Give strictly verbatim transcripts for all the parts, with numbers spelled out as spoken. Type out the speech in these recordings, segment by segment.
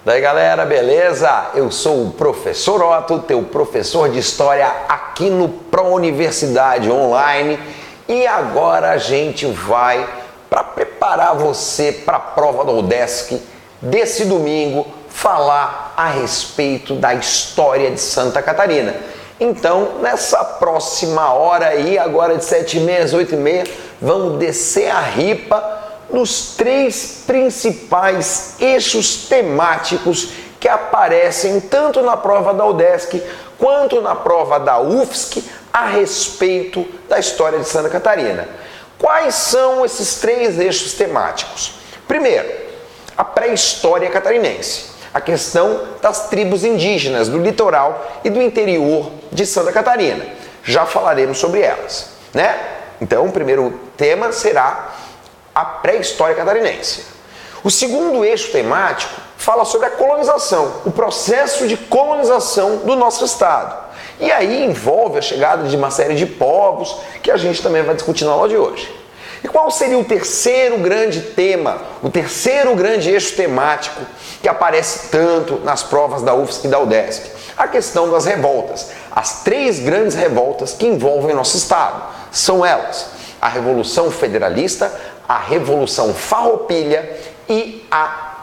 Daí galera, beleza? Eu sou o professor Otto, teu professor de História aqui no Pro Universidade Online, e agora a gente vai para preparar você para a prova da UDESC desse domingo, falar a respeito da história de Santa Catarina. Então, nessa próxima hora aí, agora de sete e meia às oito e meia, vamos descer a ripa nos três principais eixos temáticos que aparecem tanto na prova da UDESC quanto na prova da U F S C a respeito da história de Santa Catarina. Quais são esses três eixos temáticos? Primeiro, a pré-história catarinense, a questão das tribos indígenas do litoral e do interior de Santa Catarina. Já falaremos sobre elas, né? Então, o primeiro tema será a pré-história catarinense. O segundo eixo temático fala sobre a colonização, o processo de colonização do nosso estado. E aí envolve a chegada de uma série de povos que a gente também vai discutir na aula de hoje. E qual seria o terceiro grande tema, o terceiro grande eixo temático que aparece tanto nas provas da U F S C e da UDESC? A questão das revoltas. As três grandes revoltas que envolvem nosso estado são elas: a Revolução Federalista, a Revolução Farroupilha e a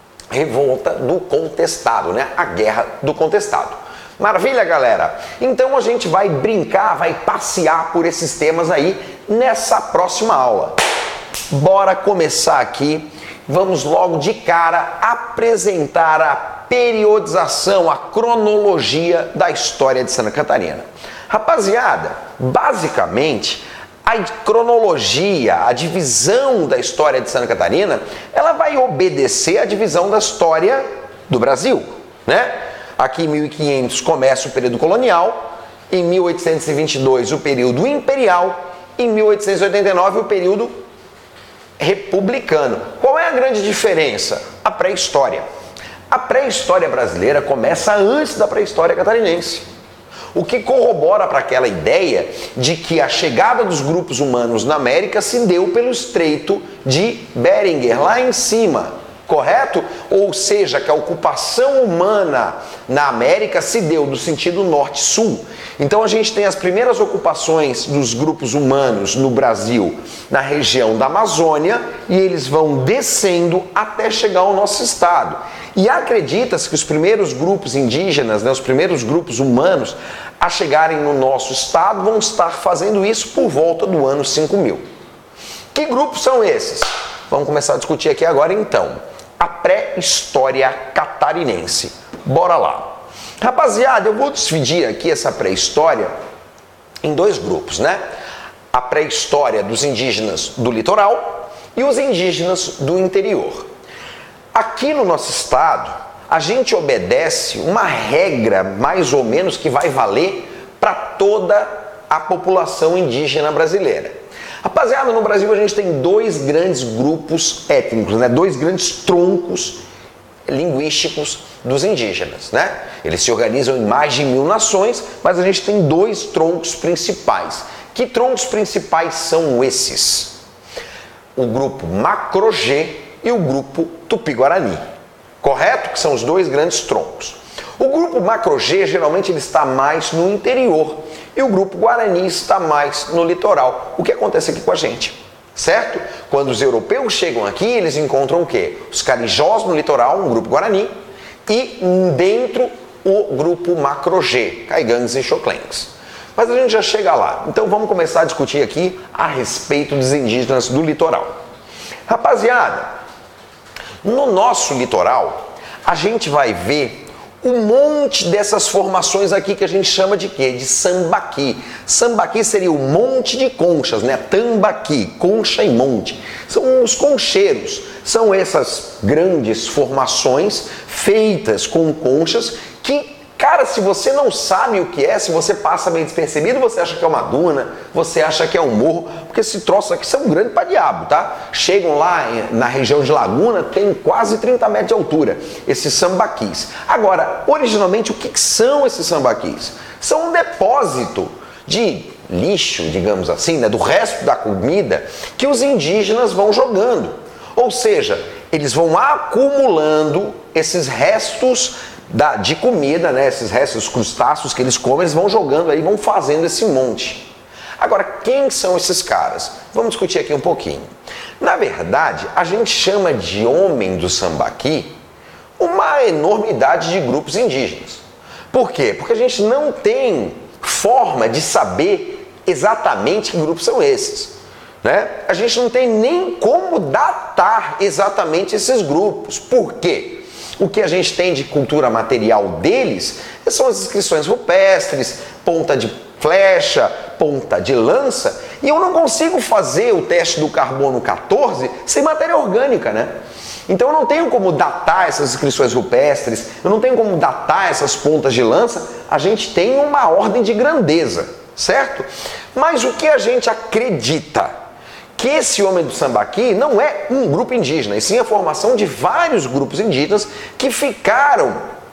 Revolta do Contestado, né? A Guerra do Contestado. Maravilha, galera? Então a gente vai brincar, vai passear por esses temas aí nessa próxima aula. Bora começar aqui. Vamos logo de cara apresentar a periodização, a cronologia da história de Santa Catarina. Rapaziada, basicamente, a cronologia, a divisão da história de Santa Catarina, ela vai obedecer à divisão da história do Brasil, né? Aqui em mil e quinhentos começa o período colonial, em mil oitocentos e vinte e dois o período imperial, em mil oitocentos e oitenta e nove o período republicano. Qual é a grande diferença? A pré-história. A pré-história brasileira começa antes da pré-história catarinense, o que corrobora para aquela ideia de que a chegada dos grupos humanos na América se deu pelo Estreito de Beringer, lá em cima, correto? Ou seja, que a ocupação humana na América se deu do sentido norte-sul. Então a gente tem as primeiras ocupações dos grupos humanos no Brasil, na região da Amazônia, e eles vão descendo até chegar ao nosso estado. E acredita-se que os primeiros grupos indígenas, né, os primeiros grupos humanos a chegarem no nosso estado vão estar fazendo isso por volta do ano cinco mil. Que grupos são esses? Vamos começar a discutir aqui agora então. A pré-história catarinense. Bora lá. Rapaziada, eu vou dividir aqui essa pré-história em dois grupos, né? A pré-história dos indígenas do litoral e os indígenas do interior. Aqui no nosso estado, a gente obedece uma regra mais ou menos que vai valer para toda a população indígena brasileira. Rapaziada, no Brasil a gente tem dois grandes grupos étnicos, né? Dois grandes troncos linguísticos dos indígenas, né? Eles se organizam em mais de mil nações, mas a gente tem dois troncos principais. Que troncos principais são esses? O grupo Macro-G e o grupo Tupi-Guarani, correto? Que são os dois grandes troncos. O grupo Macro-G geralmente ele está mais no interior e o grupo Guarani está mais no litoral. O que acontece aqui com a gente, certo? Quando os europeus chegam aqui, eles encontram o quê? Os carijós no litoral, um grupo Guarani, e dentro o grupo Macro-G, caigangues e xoclengues. Mas a gente já chega lá. Então vamos começar a discutir aqui a respeito dos indígenas do litoral. Rapaziada, no nosso litoral, a gente vai ver um monte dessas formações aqui que a gente chama de quê? De sambaqui. Sambaqui seria o monte de conchas, né? Tambaqui, concha e monte. São os concheiros. São essas grandes formações feitas com conchas que, cara, se você não sabe o que é, se você passa bem despercebido, você acha que é uma duna, você acha que é um morro, porque esse troço aqui são grandes pra diabo, tá? Chegam lá na região de Laguna, tem quase trinta metros de altura, esses sambaquis. Agora, originalmente, o que são esses sambaquis? São um depósito de lixo, digamos assim, né, do resto da comida que os indígenas vão jogando. Ou seja, eles vão acumulando esses restos da, de comida, né? Esses restos crustáceos que eles comem, eles vão jogando aí, vão fazendo esse monte. Agora, quem são esses caras? Vamos discutir aqui um pouquinho. Na verdade, a gente chama de homem do sambaqui uma enormidade de grupos indígenas. Por quê? Porque a gente não tem forma de saber exatamente que grupos são esses, né? A gente não tem nem como datar exatamente esses grupos. Por quê? O que a gente tem de cultura material deles são as inscrições rupestres, ponta de flecha, ponta de lança, e eu não consigo fazer o teste do carbono quatorze sem matéria orgânica, né? Então eu não tenho como datar essas inscrições rupestres, eu não tenho como datar essas pontas de lança. A gente tem uma ordem de grandeza, certo? Mas o que a gente acredita? Que esse homem do sambaqui não é um grupo indígena, e sim a formação de vários grupos indígenas que ficaram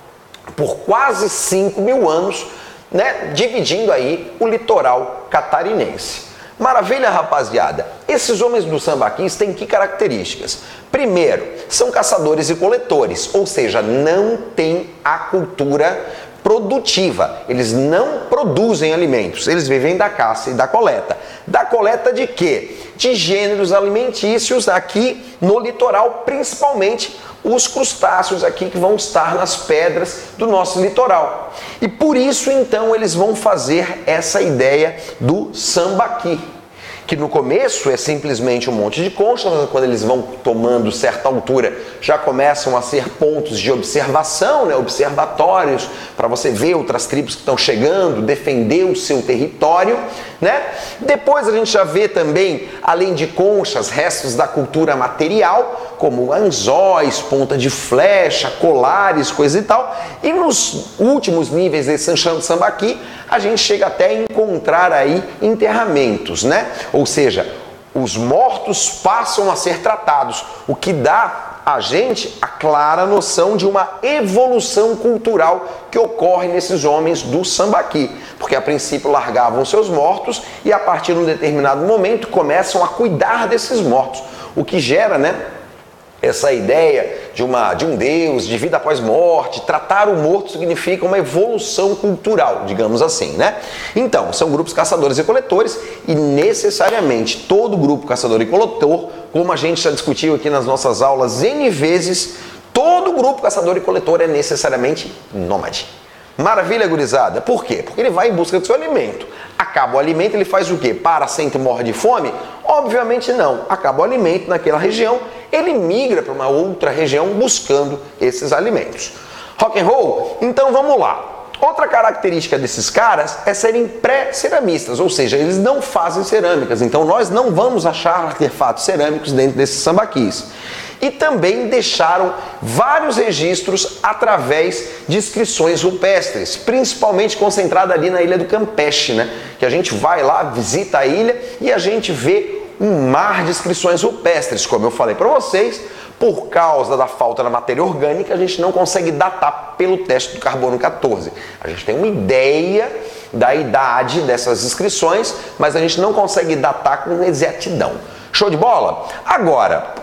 por quase cinco mil anos, né, dividindo aí o litoral catarinense. Maravilha, rapaziada. Esses homens do sambaquis têm que características? Primeiro, são caçadores e coletores, ou seja, não tem a cultura produtiva. Eles não produzem alimentos, eles vivem da caça e da coleta. Da coleta de quê? De gêneros alimentícios aqui no litoral, principalmente os crustáceos aqui que vão estar nas pedras do nosso litoral. E por isso, então, eles vão fazer essa ideia do sambaqui, que no começo é simplesmente um monte de conchas, mas quando eles vão tomando certa altura, já começam a ser pontos de observação, né? Observatórios, para você ver outras tribos que estão chegando, defender o seu território, né? Depois a gente já vê também, além de conchas, restos da cultura material, como anzóis, ponta de flecha, colares, coisa e tal. E nos últimos níveis desse Sanchão do Sambaqui, a gente chega até a encontrar aí enterramentos, né? Ou seja, os mortos passam a ser tratados, o que dá a gente a clara noção de uma evolução cultural que ocorre nesses homens do sambaqui, porque a princípio largavam seus mortos e a partir de um determinado momento começam a cuidar desses mortos, o que gera, né, essa ideia de, uma, de um Deus, de vida após morte. Tratar o morto significa uma evolução cultural, digamos assim, né? Então, são grupos caçadores e coletores, e necessariamente todo grupo caçador e coletor, como a gente já discutiu aqui nas nossas aulas N vezes, todo grupo caçador e coletor é necessariamente nômade. Maravilha, gurizada. Por quê? Porque ele vai em busca do seu alimento. Acaba o alimento, ele faz o quê? Para, sente e morre de fome? Obviamente não. Acaba o alimento naquela região, ele migra para uma outra região buscando esses alimentos. Rock and roll? Então vamos lá. Outra característica desses caras é serem pré-ceramistas, ou seja, eles não fazem cerâmicas. Então nós não vamos achar artefatos cerâmicos dentro desses sambaquis. E também deixaram vários registros através de inscrições rupestres, principalmente concentrada ali na ilha do Campeche, né? Que a gente vai lá, visita a ilha e a gente vê um mar de inscrições rupestres. Como eu falei para vocês, por causa da falta da matéria orgânica, a gente não consegue datar pelo teste do carbono quatorze. A gente tem uma ideia da idade dessas inscrições, mas a gente não consegue datar com exatidão. Show de bola? Agora,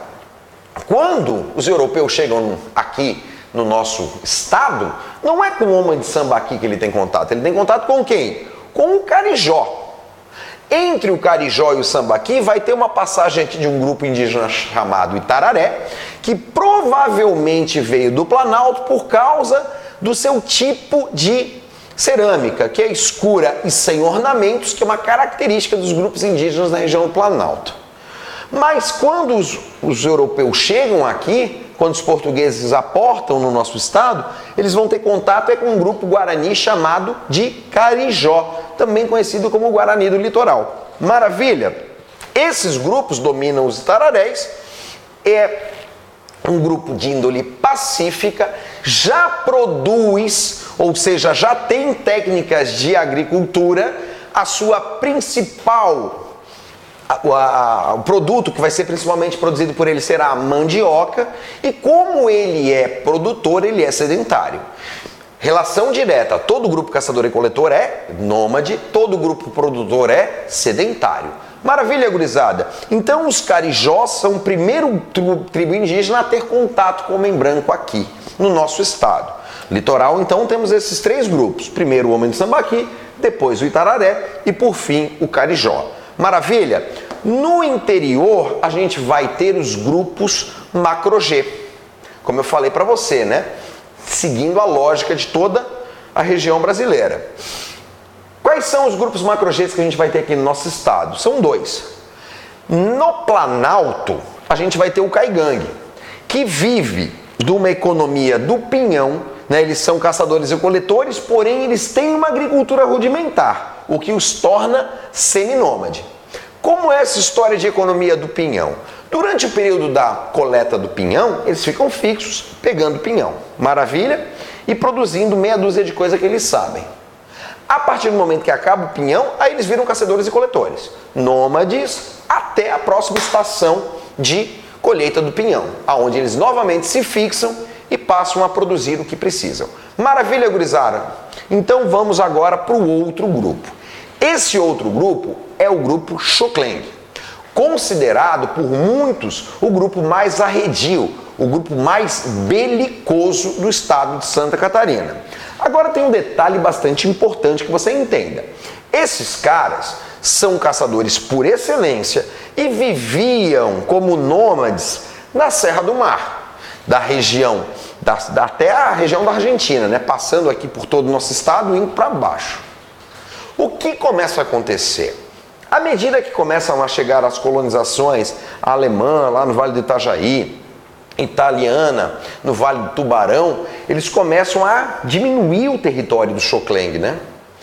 quando os europeus chegam aqui no nosso estado, não é com o homem de sambaqui que ele tem contato, ele tem contato com quem? Com o carijó. Entre o carijó e o sambaqui vai ter uma passagem aqui de um grupo indígena chamado Itararé, que provavelmente veio do Planalto por causa do seu tipo de cerâmica, que é escura e sem ornamentos, que é uma característica dos grupos indígenas da região do Planalto. Mas quando os, os europeus chegam aqui, quando os portugueses aportam no nosso estado, eles vão ter contato é com um grupo guarani chamado de carijó, também conhecido como Guarani do Litoral. Maravilha? Esses grupos dominam os itararés, é um grupo de índole pacífica, já produz, ou seja, já tem técnicas de agricultura, a sua principal O, a, o produto que vai ser principalmente produzido por ele será a mandioca, e como ele é produtor, ele é sedentário. Relação direta, todo grupo caçador e coletor é nômade, todo grupo produtor é sedentário. Maravilha, gurizada. Então os carijós são o primeiro tribo indígena a ter contato com o homem branco aqui, no nosso estado. Litoral, então, temos esses três grupos. Primeiro o homem do Sambaqui, depois o Itararé e, por fim, o carijó. Maravilha? No interior, a gente vai ter os grupos macro-G. Como eu falei para você, né? Seguindo a lógica de toda a região brasileira. Quais são os grupos macro-Gs que a gente vai ter aqui no nosso estado? São dois. No Planalto, a gente vai ter o caigangue, que vive de uma economia do pinhão, né? Eles são caçadores e coletores, porém eles têm uma agricultura rudimentar, o que os torna seminômade. Como é essa história de economia do pinhão? Durante o período da coleta do pinhão, eles ficam fixos, pegando pinhão. Maravilha? E produzindo meia dúzia de coisas que eles sabem. A partir do momento que acaba o pinhão, aí eles viram caçadores e coletores, nômades, até a próxima estação de colheita do pinhão, aonde eles novamente se fixam e passam a produzir o que precisam. Maravilha, gurizada? Então vamos agora para o outro grupo. Esse outro grupo é o grupo Xoclengue, considerado por muitos o grupo mais arredio, o grupo mais belicoso do estado de Santa Catarina. Agora tem um detalhe bastante importante que você entenda. Esses caras são caçadores por excelência e viviam como nômades na Serra do Mar, da região, da, da, até a região da Argentina, né? Passando aqui por todo o nosso estado e indo para baixo. O que começa a acontecer? À medida que começam a chegar as colonizações alemã lá no Vale do Itajaí, italiana, no Vale do Tubarão, eles começam a diminuir o território do Xoclengue, né?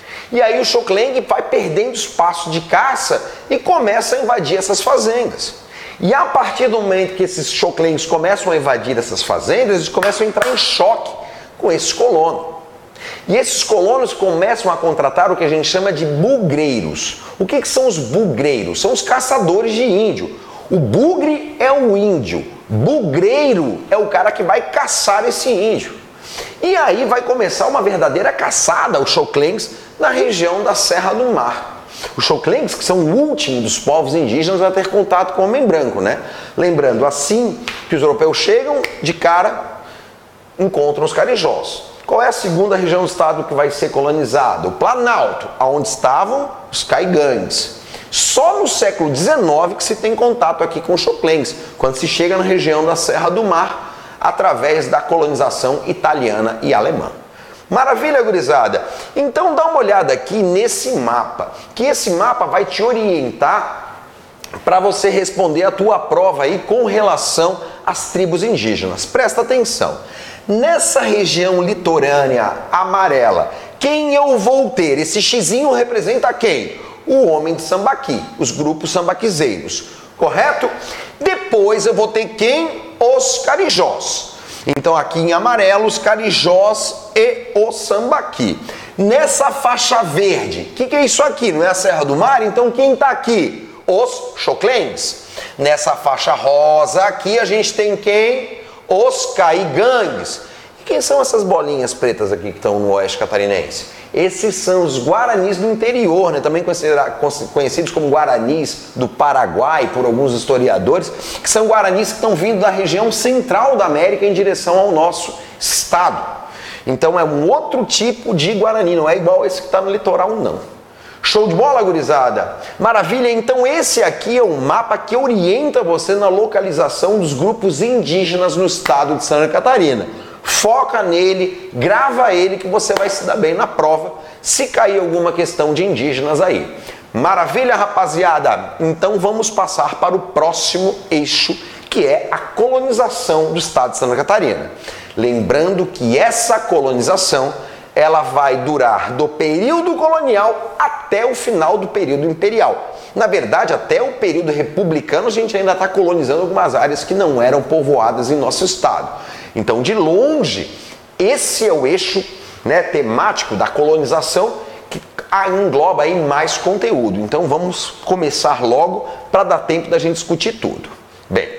E aí o Xoclengue vai perdendo espaço de caça e começa a invadir essas fazendas. E a partir do momento que esses Xoclengues começam a invadir essas fazendas, eles começam a entrar em choque com esses colonos. E esses colonos começam a contratar o que a gente chama de bugreiros. O que, que são os bugreiros? São os caçadores de índio. O bugre é o índio, bugreiro é o cara que vai caçar esse índio. E aí vai começar uma verdadeira caçada, os Xoclengues, na região da Serra do Mar. Os Xoclengues, que são o último dos povos indígenas a ter contato com o homem branco, né? Lembrando, assim que os europeus chegam, de cara, encontram os carijós. Qual é a segunda região do estado que vai ser colonizada? O Planalto, onde estavam os caigangues. Só no século dezenove que se tem contato aqui com os Xoclengues, quando se chega na região da Serra do Mar, através da colonização italiana e alemã. Maravilha, gurizada? Então dá uma olhada aqui nesse mapa, que esse mapa vai te orientar para você responder a tua prova aí com relação às tribos indígenas. Presta atenção. Nessa região litorânea amarela, quem eu vou ter? Esse xizinho representa quem? O homem de Sambaqui, os grupos sambaquizeiros, correto? Depois eu vou ter quem? Os carijós. Então aqui em amarelo, os carijós e o Sambaqui. Nessa faixa verde, o que, que é isso aqui? Não é a Serra do Mar? Então quem está aqui? Os Xoclengues. Nessa faixa rosa aqui a gente tem quem? Os caigangues. E quem são essas bolinhas pretas aqui que estão no oeste catarinense? Esses são os guaranis do interior, né? Também conhecidos como guaranis do Paraguai por alguns historiadores, que são guaranis que estão vindo da região central da América em direção ao nosso estado. Então é um outro tipo de guarani, não é igual esse que está no litoral, não. Show de bola, gurizada? Maravilha, então esse aqui é um mapa que orienta você na localização dos grupos indígenas no estado de Santa Catarina. Foca nele, grava ele que você vai se dar bem na prova se cair alguma questão de indígenas aí. Maravilha, rapaziada? Então vamos passar para o próximo eixo, que é a colonização do estado de Santa Catarina. Lembrando que essa colonização ela vai durar do período colonial até o final do período imperial. Na verdade, até o período republicano a gente ainda está colonizando algumas áreas que não eram povoadas em nosso estado. Então, de longe, esse é o eixo, né, temático da colonização que engloba aí mais conteúdo. Então, vamos começar logo para dar tempo da gente discutir tudo. Bem,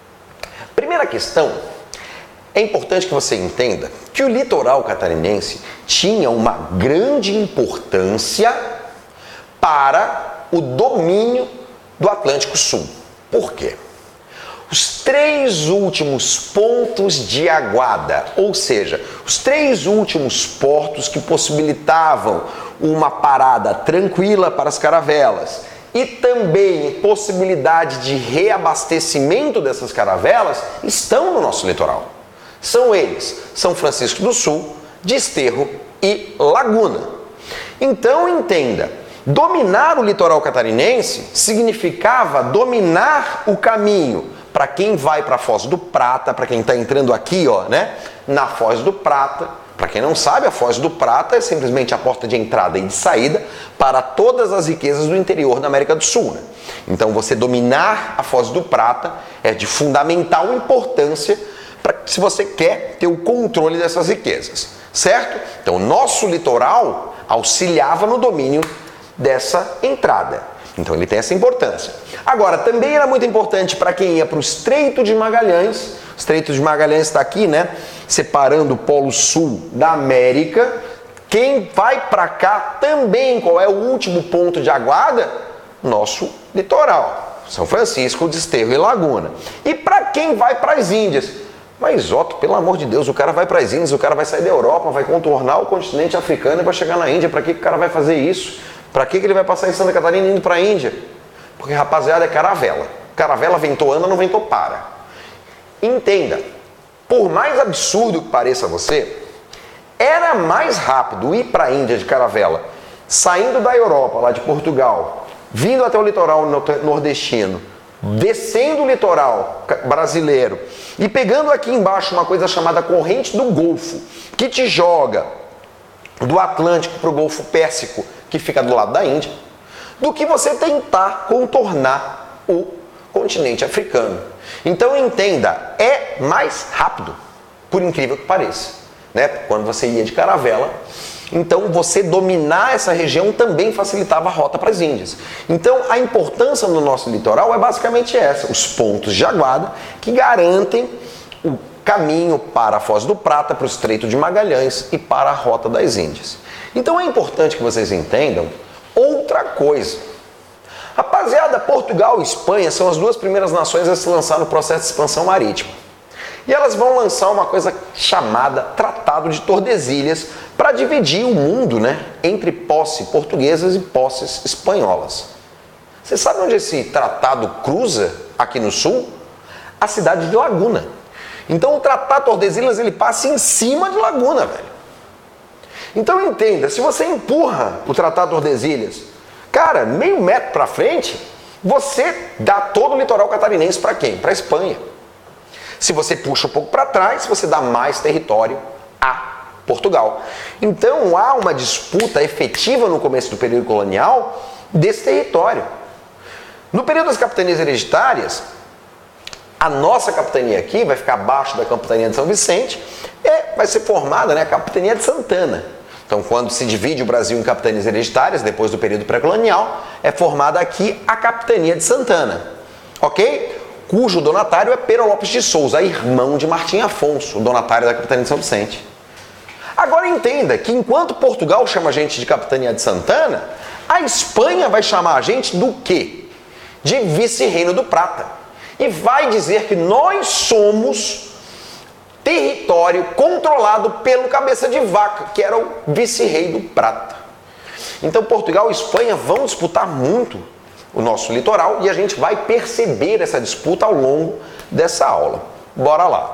primeira questão, é importante que você entenda que o litoral catarinense tinha uma grande importância para o domínio do Atlântico Sul. Por quê? Os três últimos pontos de aguada, ou seja, os três últimos portos que possibilitavam uma parada tranquila para as caravelas e também possibilidade de reabastecimento dessas caravelas, estão no nosso litoral. São eles, São Francisco do Sul, Desterro e Laguna. Então entenda, dominar o litoral catarinense significava dominar o caminho para quem vai para a Foz do Prata, para quem está entrando aqui, ó, né, na Foz do Prata. Para quem não sabe, a Foz do Prata é simplesmente a porta de entrada e de saída para todas as riquezas do interior da América do Sul, né? Então você dominar a Foz do Prata é de fundamental importância para se você quer ter o controle dessas riquezas, certo? Então o nosso litoral auxiliava no domínio dessa entrada. Então ele tem essa importância. Agora, também era muito importante para quem ia para o Estreito de Magalhães. O Estreito de Magalhães está aqui, né? Separando o Polo Sul da América. Quem vai para cá também, qual é o último ponto de aguada? Nosso litoral. São Francisco, Desterro e Laguna. E para quem vai para as Índias? Mas, Otto, pelo amor de Deus, o cara vai para as Índias, o cara vai sair da Europa, vai contornar o continente africano e vai chegar na Índia. Para que o cara vai fazer isso? Para que ele vai passar em Santa Catarina indo para a Índia? Porque, rapaziada, é caravela. Caravela ventou, anda, não ventou, para. Entenda, por mais absurdo que pareça a você, era mais rápido ir para a Índia de caravela, saindo da Europa, lá de Portugal, vindo até o litoral nordestino, descendo o litoral brasileiro e pegando aqui embaixo uma coisa chamada corrente do Golfo, que te joga do Atlântico para o Golfo Pérsico, que fica do lado da Índia, do que você tentar contornar o continente africano. Então entenda, é mais rápido, por incrível que pareça, né? Quando você ia de caravela, então você dominar essa região também facilitava a rota para as Índias. Então a importância no nosso litoral é basicamente essa, os pontos de aguada que garantem o caminho para a Foz do Prata, para o Estreito de Magalhães e para a Rota das Índias. Então é importante que vocês entendam outra coisa. Rapaziada, Portugal e Espanha são as duas primeiras nações a se lançar no processo de expansão marítima. E elas vão lançar uma coisa chamada Tratado de Tordesilhas para dividir o mundo, né, entre posse portuguesas e posses espanholas. Você sabe onde esse tratado cruza aqui no sul? A cidade de Laguna. Então o Tratado de Tordesilhas ele passa em cima de Laguna, velho. Então entenda, se você empurra o Tratado de Tordesilhas, cara, meio metro para frente, você dá todo o litoral catarinense para quem? Para a Espanha. Se você puxa um pouco para trás, você dá mais território a Portugal. Então há uma disputa efetiva no começo do período colonial desse território. No período das capitanias hereditárias, a nossa capitania aqui vai ficar abaixo da capitania de São Vicente e vai ser formada, né, a capitania de Santana. Então, quando se divide o Brasil em capitanias hereditárias, depois do período pré-colonial, é formada aqui a capitania de Santana, ok? Cujo donatário é Pero Lopes de Souza, irmão de Martim Afonso, o donatário da capitania de São Vicente. Agora entenda que enquanto Portugal chama a gente de capitania de Santana, a Espanha vai chamar a gente do quê? De vice-reino do Prata. E vai dizer que nós somos território controlado pelo cabeça de vaca, que era o vice-rei do Prata. Então Portugal e Espanha vão disputar muito o nosso litoral e a gente vai perceber essa disputa ao longo dessa aula. Bora lá.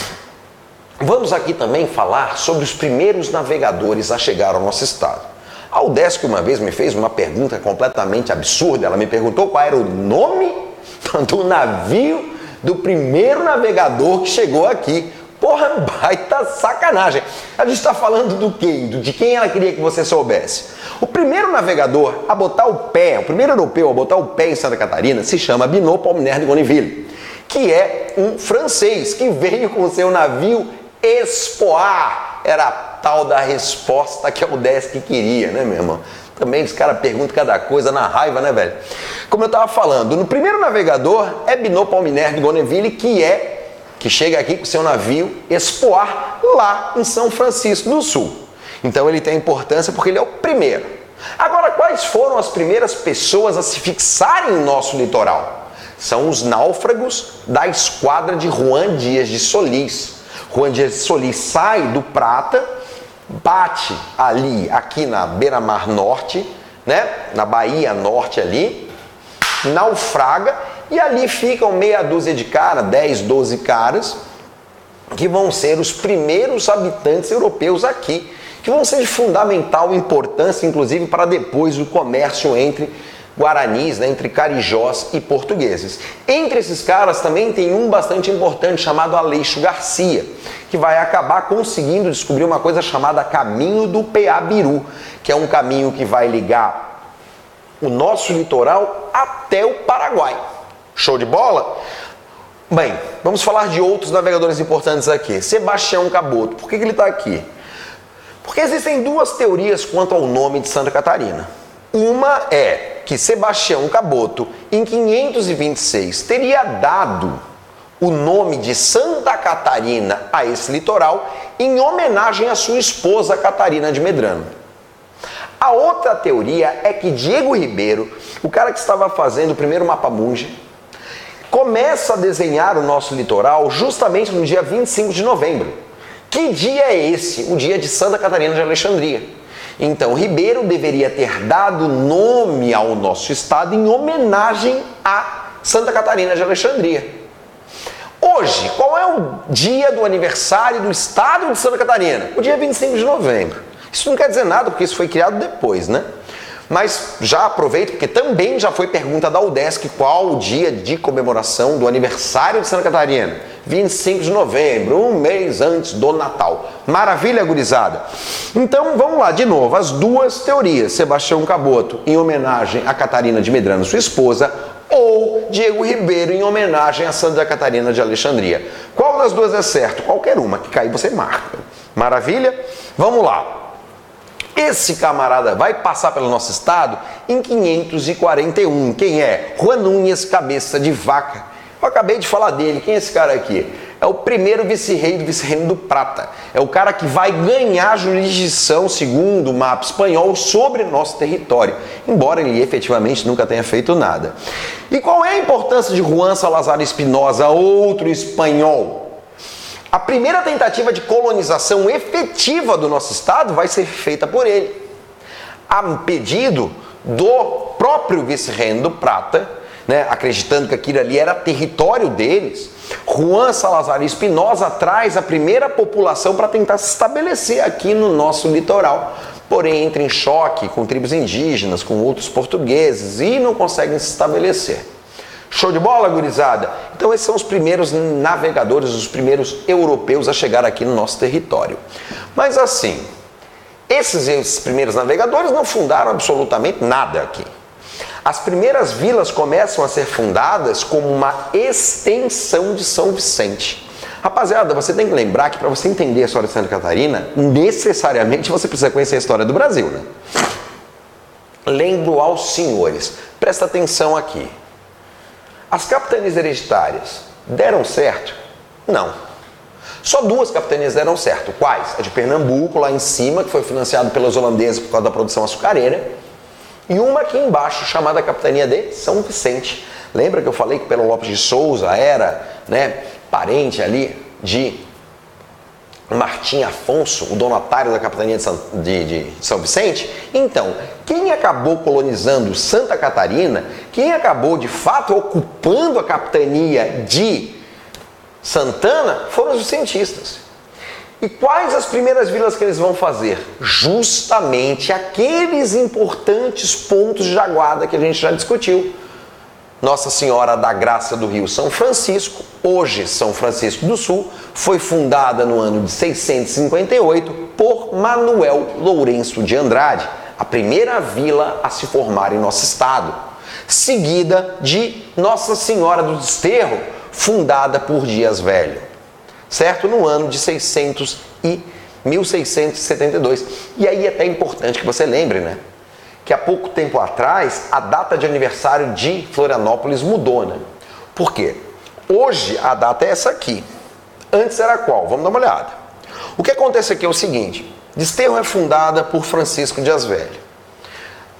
Vamos aqui também falar sobre os primeiros navegadores a chegar ao nosso estado. A Udesc uma vez me fez uma pergunta completamente absurda. Ela me perguntou qual era o nome do navio do primeiro navegador que chegou aqui. Porra, baita sacanagem. A gente está falando do quê? De quem ela queria que você soubesse? O primeiro navegador a botar o pé, o primeiro europeu a botar o pé em Santa Catarina se chama Binot Palminaire de Gonneville, que é um francês que veio com o seu navio Espoir. Era a tal da resposta que a Udesc queria, né, meu irmão? Também os caras perguntam cada coisa na raiva, né, velho? Como eu estava falando, no primeiro navegador é Binot Palminaire de Gonneville, que é que chega aqui com seu navio Espoir lá em São Francisco do Sul. Então ele tem importância porque ele é o primeiro. Agora, quais quais foram as primeiras pessoas a se fixarem em nosso litoral? São os náufragos da esquadra de Juan Dias de Solís. Juan Dias de Solís sai do Prata, bate ali, aqui na beira-mar norte, né? Na Bahia Norte ali, naufraga e ali ficam meia dúzia de caras, dez, doze caras, que vão ser os primeiros habitantes europeus aqui, que vão ser de fundamental importância, inclusive, para depois o comércio entre guaranis, né, entre carijós e portugueses. Entre esses caras também tem um bastante importante chamado Aleixo Garcia, que vai acabar conseguindo descobrir uma coisa chamada Caminho do Peabiru, que é um caminho que vai ligar o nosso litoral até o Paraguai. Show de bola? Bem, vamos falar de outros navegadores importantes aqui. Sebastião Caboto. Por que que ele está aqui? Porque existem duas teorias quanto ao nome de Santa Catarina. Uma é que Sebastião Caboto, em quinhentos e vinte e seis, teria dado o nome de Santa Catarina a esse litoral em homenagem à sua esposa Catarina de Medrano. A outra teoria é que Diego Ribeiro, o cara que estava fazendo o primeiro mapa mundi, começa a desenhar o nosso litoral justamente no dia vinte e cinco de novembro. Que dia é esse? O dia de Santa Catarina de Alexandria. Então, Ribeiro deveria ter dado nome ao nosso estado em homenagem a Santa Catarina de Alexandria. Hoje, qual é o dia do aniversário do estado de Santa Catarina? O dia vinte e cinco de novembro. Isso não quer dizer nada, porque isso foi criado depois, né? Mas já aproveito, porque também já foi pergunta da UDESC qual o dia de comemoração do aniversário de Santa Catarina. vinte e cinco de novembro, um mês antes do Natal. Maravilha, gurizada? Então, vamos lá, de novo, as duas teorias. Sebastião Caboto, em homenagem a Catarina de Medrano, sua esposa, ou Diego Ribeiro, em homenagem a Santa Catarina de Alexandria. Qual das duas é certo? Qualquer uma, que cair você marca. Maravilha? Vamos lá. Esse camarada vai passar pelo nosso estado em quinhentos e quarenta e um. Quem é? Juan Núñez Cabeça de Vaca. Eu acabei de falar dele. Quem é esse cara aqui? É o primeiro vice-rei do vice-reino do Prata. É o cara que vai ganhar jurisdição, segundo o mapa espanhol, sobre nosso território, embora ele efetivamente nunca tenha feito nada. E qual é a importância de Juan Salazar Espinosa, outro espanhol? A primeira tentativa de colonização efetiva do nosso estado vai ser feita por ele, a pedido do próprio vice-reino do Prata, né, acreditando que aquilo ali era território deles. Juan Salazar Espinosa traz a primeira população para tentar se estabelecer aqui no nosso litoral, porém entra em choque com tribos indígenas, com outros portugueses e não conseguem se estabelecer. Show de bola, gurizada? Então esses são os primeiros navegadores, os primeiros europeus a chegar aqui no nosso território. Mas assim, esses, esses primeiros navegadores não fundaram absolutamente nada aqui. As primeiras vilas começam a ser fundadas como uma extensão de São Vicente. Rapaziada, você tem que lembrar que para você entender a história de Santa Catarina, necessariamente você precisa conhecer a história do Brasil, né? Lembro aos senhores, presta atenção aqui. As capitanias hereditárias deram certo? Não. Só duas capitanias deram certo. Quais? A de Pernambuco, lá em cima, que foi financiado pelos holandeses por causa da produção açucareira. E uma aqui embaixo, chamada Capitania de São Vicente. Lembra que eu falei que Pero Lopes de Souza era, né, parente ali de Martim Afonso, o donatário da Capitania de São, de, de São Vicente? Então, quem acabou colonizando Santa Catarina, quem acabou de fato ocupando a capitania de Santana, foram os vicentistas. E quais as primeiras vilas que eles vão fazer? Justamente aqueles importantes pontos de Jaguada que a gente já discutiu. Nossa Senhora da Graça do Rio São Francisco, hoje São Francisco do Sul, foi fundada no ano de seiscentos e cinquenta e oito por Manuel Lourenço de Andrade, a primeira vila a se formar em nosso estado, seguida de Nossa Senhora do Desterro, fundada por Dias Velho, certo? No ano de seiscentos e mil seiscentos e setenta e dois. E aí é até importante que você lembre, né, que há pouco tempo atrás a data de aniversário de Florianópolis mudou, né? Por quê? Hoje a data é essa aqui. Antes era qual? Vamos dar uma olhada. O que acontece aqui é o seguinte: Desterro é fundada por Francisco Dias Velho.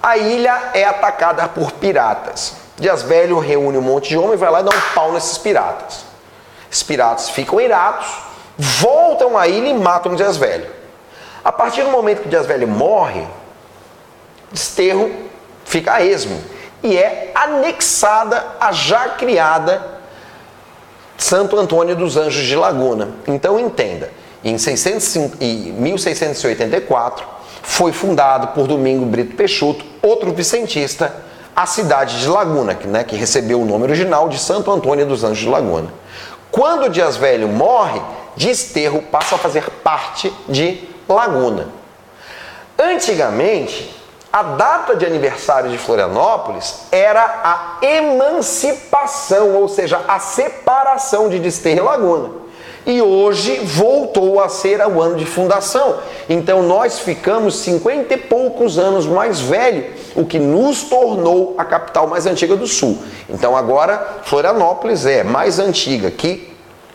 A ilha é atacada por piratas. Dias Velho reúne um monte de homem e vai lá e dá um pau nesses piratas. Esses piratas ficam irados, voltam à ilha e matam Dias Velho. A partir do momento que Dias Velho morre, Desterro fica a esmo e é anexada a já criada Santo Antônio dos Anjos de Laguna. Então entenda, em mil seiscentos e oitenta e quatro foi fundado por Domingo Brito Peixoto, outro vicentista, a cidade de Laguna, que, né, que recebeu o nome original de Santo Antônio dos Anjos de Laguna. Quando Dias Velho morre, Desterro passa a fazer parte de Laguna. Antigamente, a data de aniversário de Florianópolis era a emancipação, ou seja, a separação de Desterro e Laguna. E hoje voltou a ser o ano de fundação. Então nós ficamos cinquenta e poucos anos mais velho, o que nos tornou a capital mais antiga do Sul. Então agora Florianópolis é mais antiga que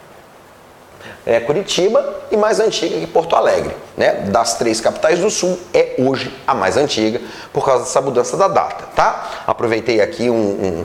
é Curitiba e mais antiga que Porto Alegre, né? Das três capitais do Sul, é hoje a mais antiga por causa dessa mudança da data, tá? Aproveitei aqui um, um,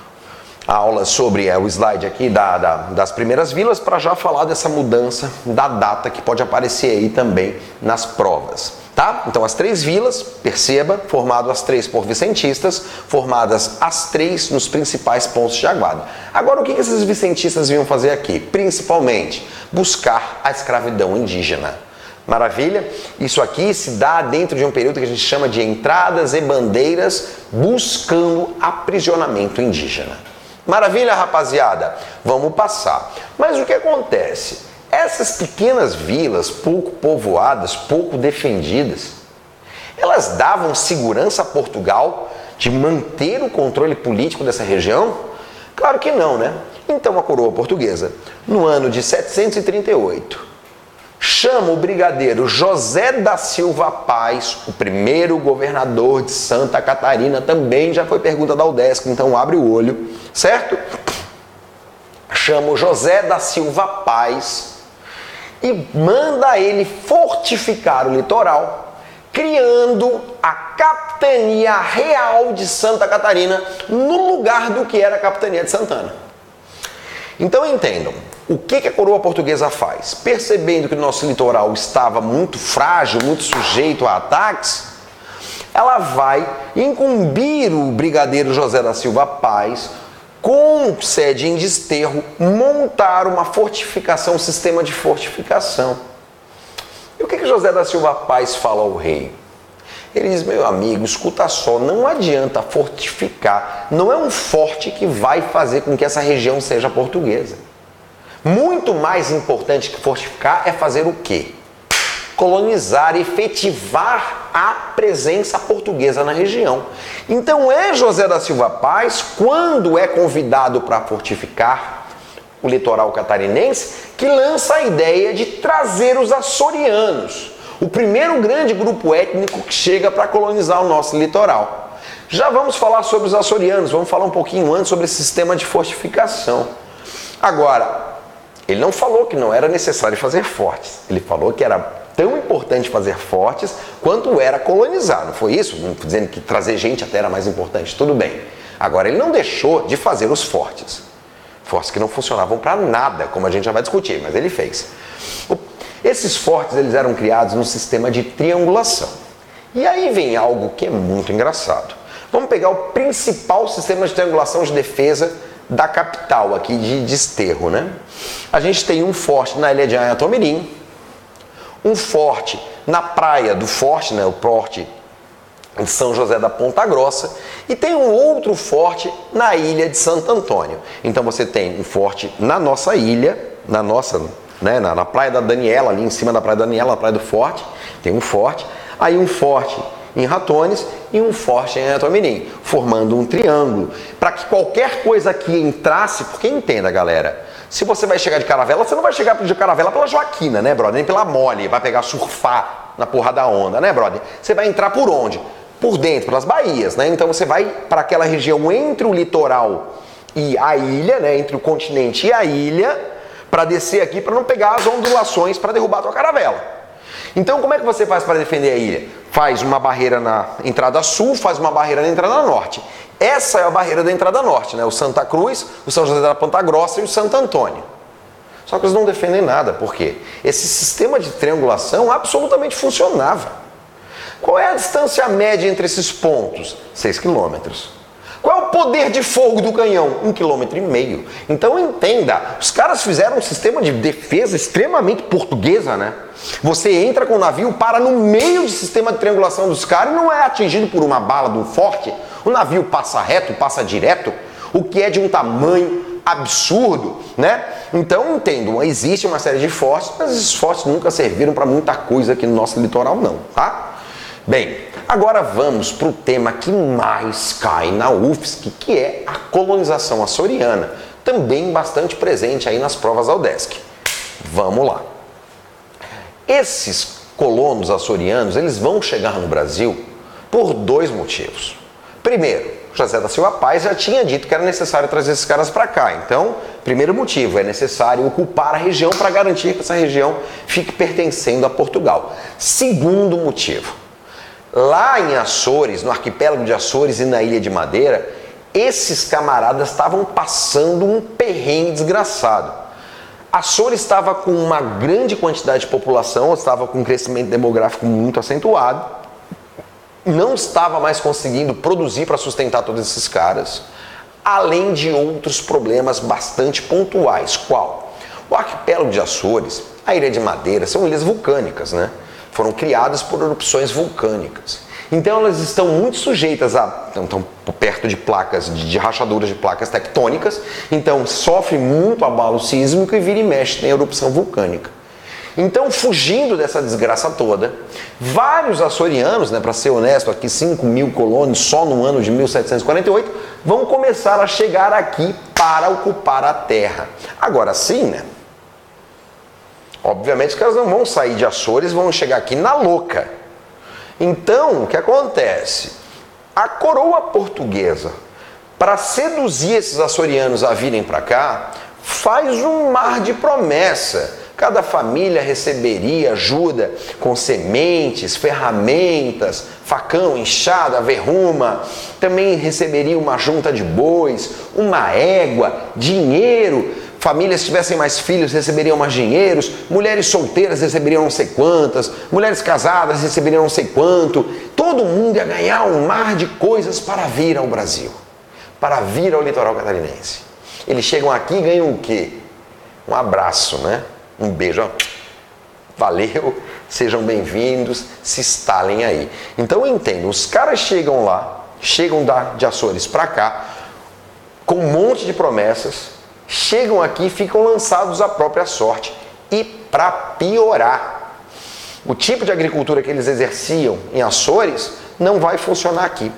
a aula sobre é, o slide aqui da, da, das primeiras vilas para já falar dessa mudança da data que pode aparecer aí também nas provas, tá? Então as três vilas, perceba, formado as três por vicentistas, formadas as três nos principais pontos de Aguada. Agora o que esses vicentistas vinham fazer aqui? Principalmente buscar a escravidão indígena. Maravilha? Isso aqui se dá dentro de um período que a gente chama de entradas e bandeiras, buscando aprisionamento indígena. Maravilha, rapaziada? Vamos passar. Mas o que acontece? Essas pequenas vilas, pouco povoadas, pouco defendidas, elas davam segurança a Portugal de manter o controle político dessa região? Claro que não, né? Então a coroa portuguesa, no ano de setecentos e trinta e oito, chama o brigadeiro José da Silva Paz, o primeiro governador de Santa Catarina, também já foi pergunta da UDESC, então abre o olho, certo? Chama o José da Silva Paz e manda ele fortificar o litoral, criando a Capitania Real de Santa Catarina no lugar do que era a Capitania de Santana. Então entendam, o que a coroa portuguesa faz? Percebendo que o nosso litoral estava muito frágil, muito sujeito a ataques, ela vai incumbir o brigadeiro José da Silva Paz, com sede em Desterro, montar uma fortificação, um sistema de fortificação. E o que que José da Silva Paz fala ao rei? Ele diz, meu amigo, escuta só, não adianta fortificar, não é um forte que vai fazer com que essa região seja portuguesa. Muito mais importante que fortificar é fazer o quê? Colonizar, efetivar a presença portuguesa na região. Então é José da Silva Paz, quando é convidado para fortificar o litoral catarinense, que lança a ideia de trazer os açorianos, o primeiro grande grupo étnico que chega para colonizar o nosso litoral. Já vamos falar sobre os açorianos, vamos falar um pouquinho antes sobre esse sistema de fortificação. Agora, ele não falou que não era necessário fazer fortes, ele falou que era tão importante fazer fortes quanto era colonizar, não foi isso? Não dizendo que trazer gente até era mais importante, tudo bem. Agora, ele não deixou de fazer os fortes, fortes que não funcionavam para nada, como a gente já vai discutir, mas ele fez. Esses fortes, eles eram criados num sistema de triangulação. E aí vem algo que é muito engraçado. Vamos pegar o principal sistema de triangulação de defesa da capital aqui de Desterro, né? A gente tem um forte na ilha de Anhatomirim, um forte na praia do Forte, né, o Forte em São José da Ponta Grossa, e tem um outro forte na ilha de Santo Antônio. Então você tem um forte na nossa ilha, na nossa, né, na, na praia da Daniela, ali em cima da praia da Daniela, na praia do Forte, tem um forte, aí um forte em Ratones e um forte em Anhatomirim, formando um triângulo, para que qualquer coisa que entrasse, porque entenda, galera, se você vai chegar de caravela, você não vai chegar de caravela pela Joaquina, né, brother? Nem pela Mole, vai pegar surfar na porra da onda, né, brother? Você vai entrar por onde? Por dentro, pelas baías, né? Então você vai para aquela região entre o litoral e a ilha, né, entre o continente e a ilha, para descer aqui, para não pegar as ondulações para derrubar a tua caravela. Então como é que você faz para defender a ilha? Faz uma barreira na entrada sul, faz uma barreira na entrada norte. Essa é a barreira da entrada norte, né? O Santa Cruz, o São José da Ponta Grossa e o Santo Antônio. Só que eles não defendem nada, por quê? Esse sistema de triangulação absolutamente funcionava. Qual é a distância média entre esses pontos? seis quilômetros. Qual é o poder de fogo do canhão? Um quilômetro e meio. Então entenda, os caras fizeram um sistema de defesa extremamente portuguesa, né? Você entra com o navio, para no meio do sistema de triangulação dos caras e não é atingido por uma bala do forte. O navio passa reto, passa direto, o que é de um tamanho absurdo, né? Então entendo, existe uma série de fortes, mas esses fortes nunca serviram para muita coisa aqui no nosso litoral não, tá? Bem, agora vamos para o tema que mais cai na U F S C, que é a colonização açoriana, também bastante presente aí nas provas da UDESC. Vamos lá. Esses colonos açorianos, eles vão chegar no Brasil por dois motivos. Primeiro, José da Silva Paz já tinha dito que era necessário trazer esses caras para cá. Então, primeiro motivo, é necessário ocupar a região para garantir que essa região fique pertencendo a Portugal. Segundo motivo, lá em Açores, no arquipélago de Açores e na Ilha de Madeira, esses camaradas estavam passando um perrengue desgraçado. Açores estava com uma grande quantidade de população, estava com um crescimento demográfico muito acentuado, não estava mais conseguindo produzir para sustentar todos esses caras, além de outros problemas bastante pontuais. Qual? O arquipélago de Açores, a Ilha de Madeira, são ilhas vulcânicas, né? Foram criadas por erupções vulcânicas. Então elas estão muito sujeitas a... estão perto de placas, de, de rachaduras de placas tectônicas, então sofre muito abalo sísmico e vira e mexe, tem erupção vulcânica. Então, fugindo dessa desgraça toda, vários açorianos, né, para ser honesto, aqui cinco mil colonos só no ano de mil setecentos e quarenta e oito, vão começar a chegar aqui para ocupar a terra. Agora sim, né? Obviamente que elas não vão sair de Açores, vão chegar aqui na louca. Então, o que acontece? A coroa portuguesa, para seduzir esses açorianos a virem para cá, faz um mar de promessa. Cada família receberia ajuda com sementes, ferramentas, facão, enxada, verruma. Também receberia uma junta de bois, uma égua, dinheiro. Famílias que tivessem mais filhos receberiam mais dinheiros. Mulheres solteiras receberiam não sei quantas. Mulheres casadas receberiam não sei quanto. Todo mundo ia ganhar um mar de coisas para vir ao Brasil, para vir ao litoral catarinense. Eles chegam aqui e ganham o quê? Um abraço, né? Um beijo, ó. Valeu, sejam bem-vindos, se instalem aí. Então eu entendo, os caras chegam lá, chegam da, de Açores para cá, com um monte de promessas, chegam aqui e ficam lançados à própria sorte. E para piorar, o tipo de agricultura que eles exerciam em Açores não vai funcionar aqui.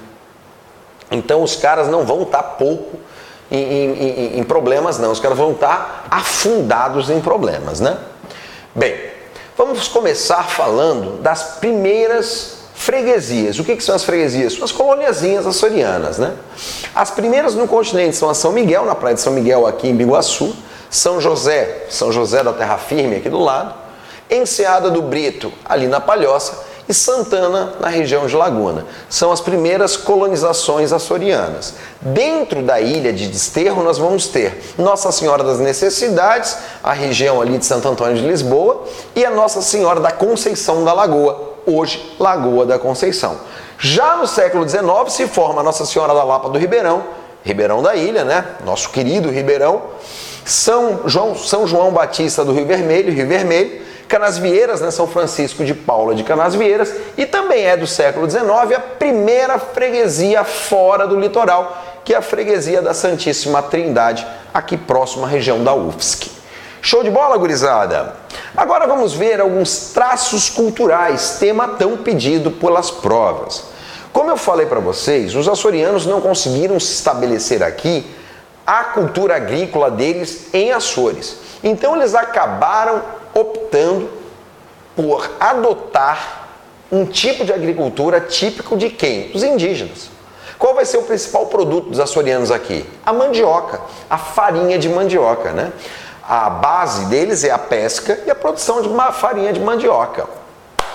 Então os caras não vão estar pouco Em, em, em problemas não, os caras vão estar afundados em problemas, né? Bem, vamos começar falando das primeiras freguesias. O que, que são as freguesias? São as coloniazinhas açorianas, né? As primeiras no continente são a São Miguel, na praia de São Miguel, aqui em Biguaçu, São José, São José da Terra Firme, aqui do lado, Enseada do Brito, ali na Palhoça, e Santana, na região de Laguna. São as primeiras colonizações açorianas. Dentro da ilha de Desterro, nós vamos ter Nossa Senhora das Necessidades, a região ali de Santo Antônio de Lisboa, e a Nossa Senhora da Conceição da Lagoa, hoje Lagoa da Conceição. Já no século dezenove se forma a Nossa Senhora da Lapa do Ribeirão, Ribeirão da Ilha, né? Nosso querido Ribeirão, São João, São João Batista do Rio Vermelho, Rio Vermelho, Canasvieiras, né, São Francisco de Paula de Canasvieiras, e também é do século dezenove a primeira freguesia fora do litoral, que é a freguesia da Santíssima Trindade, aqui próximo à região da U F S C. Show de bola, gurizada? Agora vamos ver alguns traços culturais, tema tão pedido pelas provas. Como eu falei para vocês, os açorianos não conseguiram se estabelecer aqui a cultura agrícola deles em Açores. Então eles acabaram optando por adotar um tipo de agricultura típico de quem? Dos indígenas. Qual vai ser o principal produto dos açorianos aqui? A mandioca, a farinha de mandioca, né? A base deles é a pesca e a produção de uma farinha de mandioca.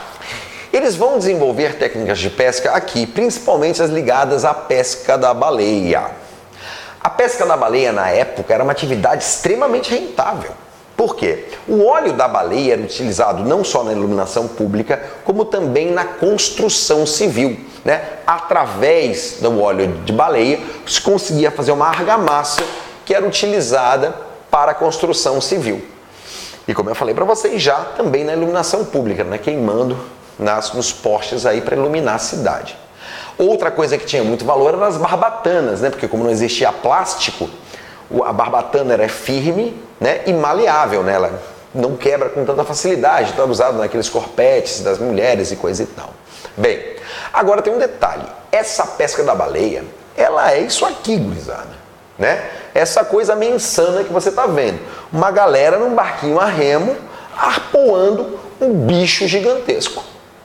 Eles vão desenvolver técnicas de pesca aqui, principalmente as ligadas à pesca da baleia. A pesca da baleia na época era uma atividade extremamente rentável. Por quê? O óleo da baleia era utilizado não só na iluminação pública, como também na construção civil, né? Através do óleo de baleia, se conseguia fazer uma argamassa que era utilizada para a construção civil. E como eu falei para vocês já, também na iluminação pública, né? Queimando nas, nos postes aí para iluminar a cidade. Outra coisa que tinha muito valor eram as barbatanas, né? Porque como não existia plástico, a barbatana era firme, né, e maleável, né? Ela não quebra com tanta facilidade, então era usado naqueles corpetes das mulheres e coisa e tal. Bem, agora tem um detalhe, essa pesca da baleia, ela é isso aqui, gurizada, né? Essa coisa meio insana que você tá vendo, uma galera num barquinho a remo, arpoando um bicho gigantesco.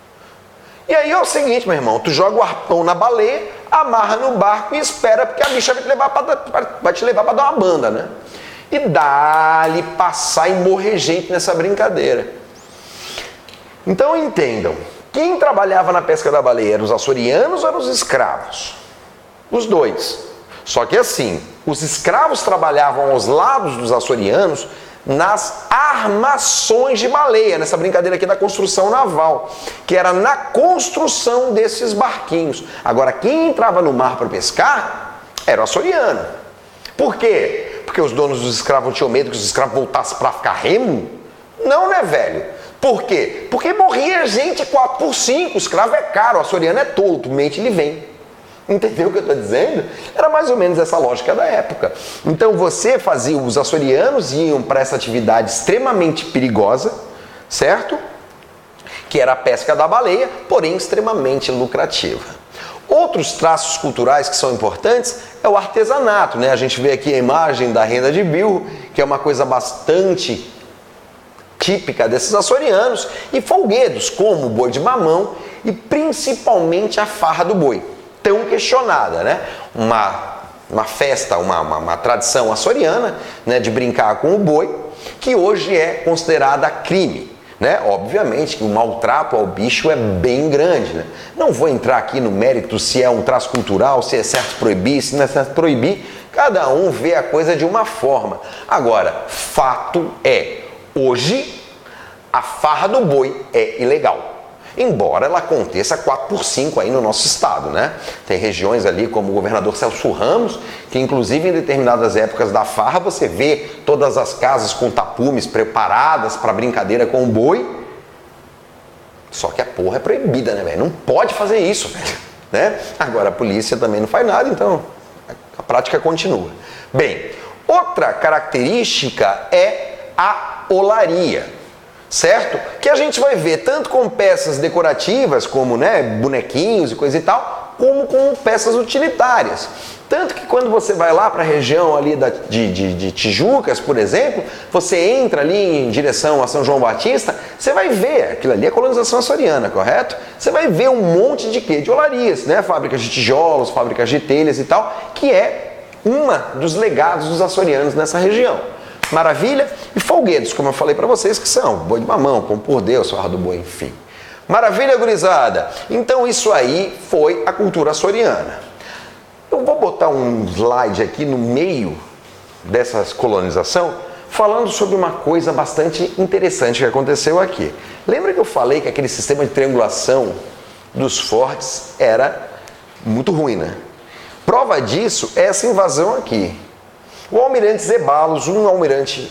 E aí é o seguinte, meu irmão, tu joga o arpão na baleia, amarra no barco e espera, porque a bicha vai te levar para vai te levar para dar uma banda, né? E dá-lhe passar e morrer gente nessa brincadeira. Então entendam, quem trabalhava na pesca da baleia eram os açorianos ou eram os escravos? Os dois. Só que assim, os escravos trabalhavam aos lados dos açorianos nas armações de baleia, nessa brincadeira aqui da construção naval, que era na construção desses barquinhos. Agora, quem entrava no mar para pescar era o açoriano. Por quê? Porque os donos dos escravos tinham medo que os escravos voltassem para ficar remo? Não, né, velho? Por quê? Porque morria gente quatro por cinco, o escravo é caro, o açoriano é tolo, por mente ele vem. Entendeu o que eu estou dizendo? Era mais ou menos essa lógica da época. Então você fazia, os açorianos iam para essa atividade extremamente perigosa, certo? Que era a pesca da baleia, porém extremamente lucrativa. Outros traços culturais que são importantes é o artesanato, né? A gente vê aqui a imagem da renda de bilro, que é uma coisa bastante típica desses açorianos, e folguedos como o boi de mamão e principalmente a farra do boi, tão questionada, né? Uma, uma festa, uma, uma, uma tradição açoriana, né, de brincar com o boi, que hoje é considerada crime. Né? Obviamente que o maltrato ao bicho é bem grande. Né? Não vou entrar aqui no mérito se é um traço cultural, se é certo proibir, se não é certo proibir. Cada um vê a coisa de uma forma. Agora, fato é, hoje a farra do boi é ilegal. Embora ela aconteça quatro por cinco aí no nosso estado, né? Tem regiões ali como o governador Celso Ramos, que inclusive em determinadas épocas da farra você vê todas as casas com tapumes preparadas para brincadeira com o boi. Só que a porra é proibida, né, velho? Não pode fazer isso, velho. Né? Agora a polícia também não faz nada, então a prática continua. Bem, outra característica é a olaria. Certo? Que a gente vai ver tanto com peças decorativas, como, né, bonequinhos e coisa e tal, como com peças utilitárias. Tanto que quando você vai lá para a região ali da, de, de, de Tijucas, por exemplo, você entra ali em direção a São João Batista, você vai ver, aquilo ali é colonização açoriana, correto? Você vai ver um monte de quê? De olarias, né? Fábricas de tijolos, fábricas de telhas e tal, que é uma dos legados dos açorianos nessa região. Maravilha? E folguedos, como eu falei para vocês, que são boi de mamão, pão por Deus, farra do boi, enfim. Maravilha, gurizada? Então isso aí foi a cultura açoriana. Eu vou botar um slide aqui no meio dessa colonização, falando sobre uma coisa bastante interessante que aconteceu aqui. Lembra que eu falei que aquele sistema de triangulação dos fortes era muito ruim, né? Prova disso é essa invasão aqui. O almirante Zeballos, um almirante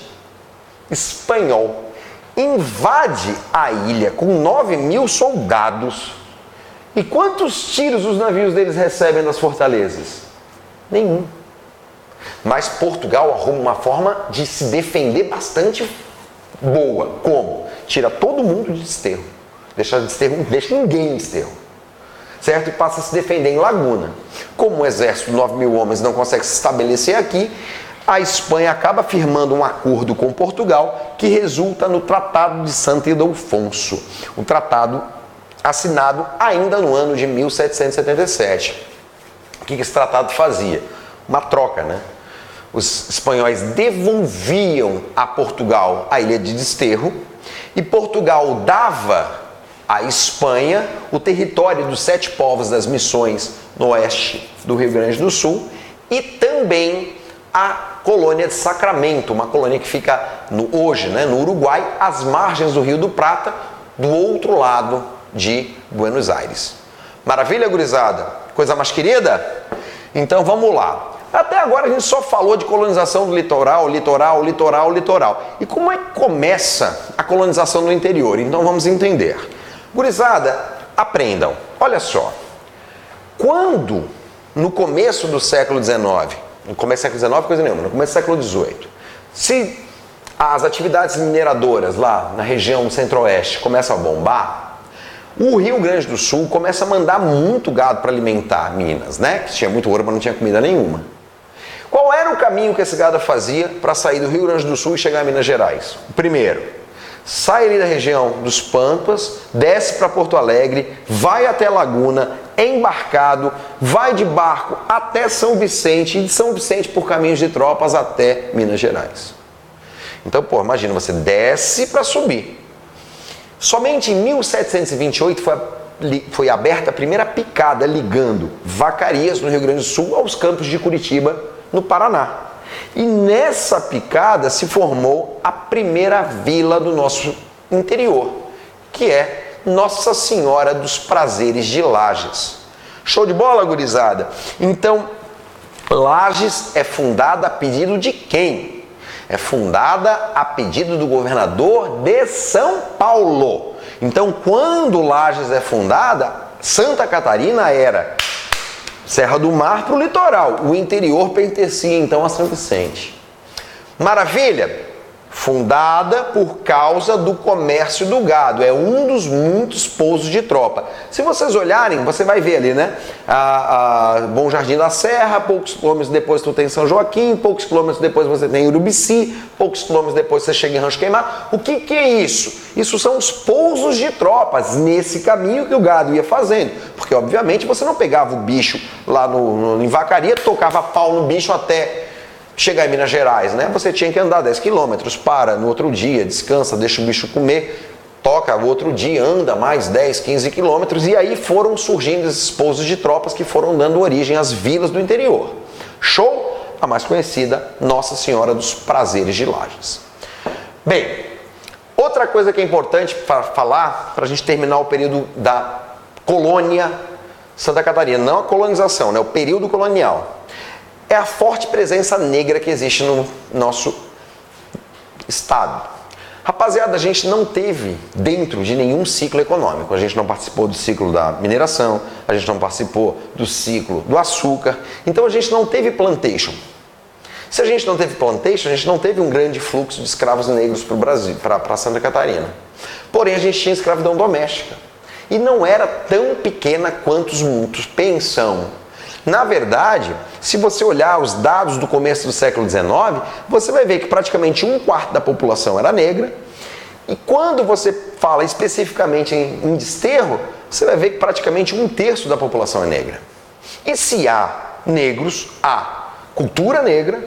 espanhol, invade a ilha com nove mil soldados. E quantos tiros os navios deles recebem das fortalezas? Nenhum. Mas Portugal arruma uma forma de se defender bastante boa. Como? Tira todo mundo de desterro. Deixa, desterro, não deixa ninguém em desterro. Certo? E passa a se defender em Laguna. Como o exército de nove mil homens não consegue se estabelecer aqui, a Espanha acaba firmando um acordo com Portugal que resulta no Tratado de Santo Ildefonso. Um tratado assinado ainda no ano de mil setecentos e setenta e sete. O que esse tratado fazia? Uma troca, né? Os espanhóis devolviam a Portugal a ilha de Desterro e Portugal dava a Espanha, o território dos sete povos das missões no oeste do Rio Grande do Sul e também a colônia de Sacramento, uma colônia que fica no, hoje né, no Uruguai, às margens do Rio do Prata, do outro lado de Buenos Aires. Maravilha, gurizada? Coisa mais querida? Então vamos lá. Até agora a gente só falou de colonização do litoral, litoral, litoral, litoral. E como é que começa a colonização do interior? Então vamos entender. Gurizada, aprendam. Olha só. Quando, no começo do século dezenove, no começo do século dezenove, coisa nenhuma, no começo do século dezoito, se as atividades mineradoras lá na região do centro-oeste começam a bombar, o Rio Grande do Sul começa a mandar muito gado para alimentar Minas, né? Que tinha muito ouro, mas não tinha comida nenhuma. Qual era o caminho que esse gado fazia para sair do Rio Grande do Sul e chegar a Minas Gerais? O primeiro, sai ali da região dos Pampas, desce para Porto Alegre, vai até Laguna, é embarcado, vai de barco até São Vicente e de São Vicente por caminhos de tropas até Minas Gerais. Então, pô, imagina, você desce para subir. Somente em mil setecentos e vinte e oito foi, foi aberta a primeira picada ligando Vacarias, no Rio Grande do Sul, aos campos de Curitiba, no Paraná. E nessa picada se formou a primeira vila do nosso interior, que é Nossa Senhora dos Prazeres de Lages. Show de bola, gurizada? Então, Lages é fundada a pedido de quem? É fundada a pedido do governador de São Paulo. Então, quando Lages é fundada, Santa Catarina era Serra do Mar para o litoral. O interior pertencia então a São Vicente. Maravilha? Fundada por causa do comércio do gado. É um dos muitos pousos de tropa. Se vocês olharem, você vai ver ali, né? A, a Bom Jardim da Serra, poucos quilômetros depois tu tem São Joaquim, poucos quilômetros depois você tem Urubici, poucos quilômetros depois você chega em Rancho Queimado. O que que é isso? Isso são os pousos de tropas nesse caminho que o gado ia fazendo. Porque, obviamente, você não pegava o bicho lá no, no, em Vacaria, tocava pau no bicho até chegar em Minas Gerais, né? Você tinha que andar dez quilômetros, para no outro dia, descansa, deixa o bicho comer, toca o outro dia, anda mais dez, quinze quilômetros, e aí foram surgindo esses pousos de tropas que foram dando origem às vilas do interior. Show? A mais conhecida, Nossa Senhora dos Prazeres de Lages. Bem, outra coisa que é importante para falar, para a gente terminar o período da colônia Santa Catarina, não a colonização, né? O período colonial. É a forte presença negra que existe no nosso estado. Rapaziada, a gente não teve dentro de nenhum ciclo econômico. A gente não participou do ciclo da mineração, a gente não participou do ciclo do açúcar. Então a gente não teve plantation. Se a gente não teve plantation, a gente não teve um grande fluxo de escravos negros para o Brasil, para Santa Catarina. Porém, a gente tinha escravidão doméstica. E não era tão pequena quanto muitos pensam. Na verdade, se você olhar os dados do começo do século dezenove, você vai ver que praticamente um quarto da população era negra. E quando você fala especificamente em, em desterro, você vai ver que praticamente um terço da população é negra. E se há negros, há cultura negra,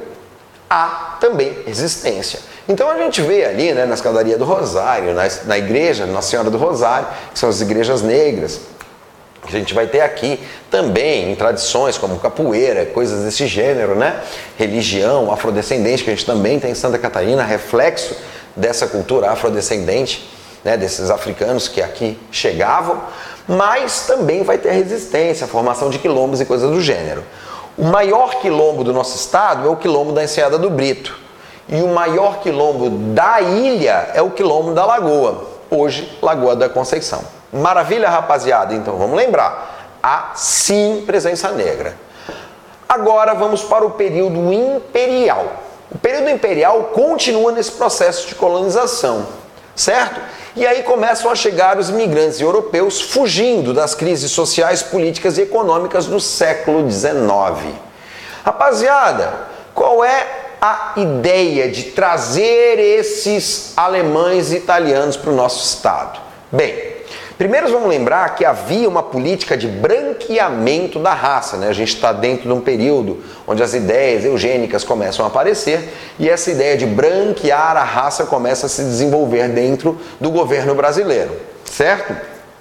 há também resistência. Então a gente vê ali, né, na escadaria do Rosário, na, na igreja Nossa Senhora do Rosário, que são as igrejas negras, que a gente vai ter aqui também em tradições como capoeira, coisas desse gênero, né? Religião afrodescendente, que a gente também tem em Santa Catarina, reflexo dessa cultura afrodescendente, né? Desses africanos que aqui chegavam, mas também vai ter resistência, formação de quilombos e coisas do gênero. O maior quilombo do nosso estado é o quilombo da Enseada do Brito, e o maior quilombo da ilha é o quilombo da Lagoa, hoje Lagoa da Conceição. Maravilha, rapaziada? Então vamos lembrar, há sim presença negra. Agora vamos para o período imperial. O período imperial continua nesse processo de colonização, certo? E aí começam a chegar os imigrantes europeus fugindo das crises sociais, políticas e econômicas do século dezenove. Rapaziada, qual é a ideia de trazer esses alemães e italianos para o nosso estado? Bem, primeiro vamos lembrar que havia uma política de branqueamento da raça, né? A gente está dentro de um período onde as ideias eugênicas começam a aparecer e essa ideia de branquear a raça começa a se desenvolver dentro do governo brasileiro, certo?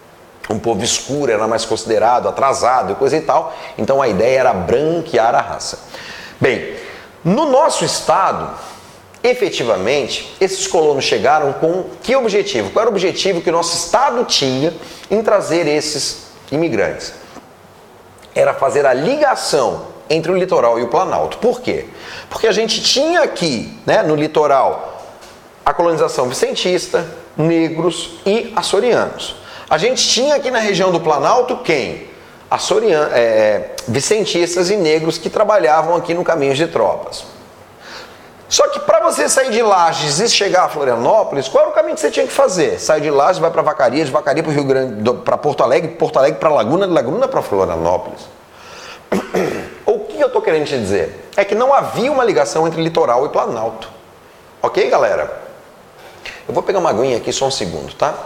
um povo escuro, era mais considerado atrasado e coisa e tal. Então a ideia era branquear a raça. Bem, no nosso estado, efetivamente, esses colonos chegaram com que objetivo? Qual era o objetivo que o nosso estado tinha em trazer esses imigrantes? Era fazer a ligação entre o litoral e o Planalto. Por quê? Porque a gente tinha aqui, né, no litoral, a colonização vicentista, negros e açorianos. A gente tinha aqui na região do Planalto quem? Açorian, é, vicentistas e negros que trabalhavam aqui no Caminho de Tropas. Só que para você sair de Lages e chegar a Florianópolis, qual era o caminho que você tinha que fazer? Sai de Lages, vai para Vacaria, de Vacaria para o Rio Grande, para Porto Alegre, Porto Alegre para Laguna, de Laguna para Florianópolis. O que eu estou querendo te dizer? É que não havia uma ligação entre litoral e Planalto. Ok, galera? Eu vou pegar uma aguinha aqui só um segundo, tá?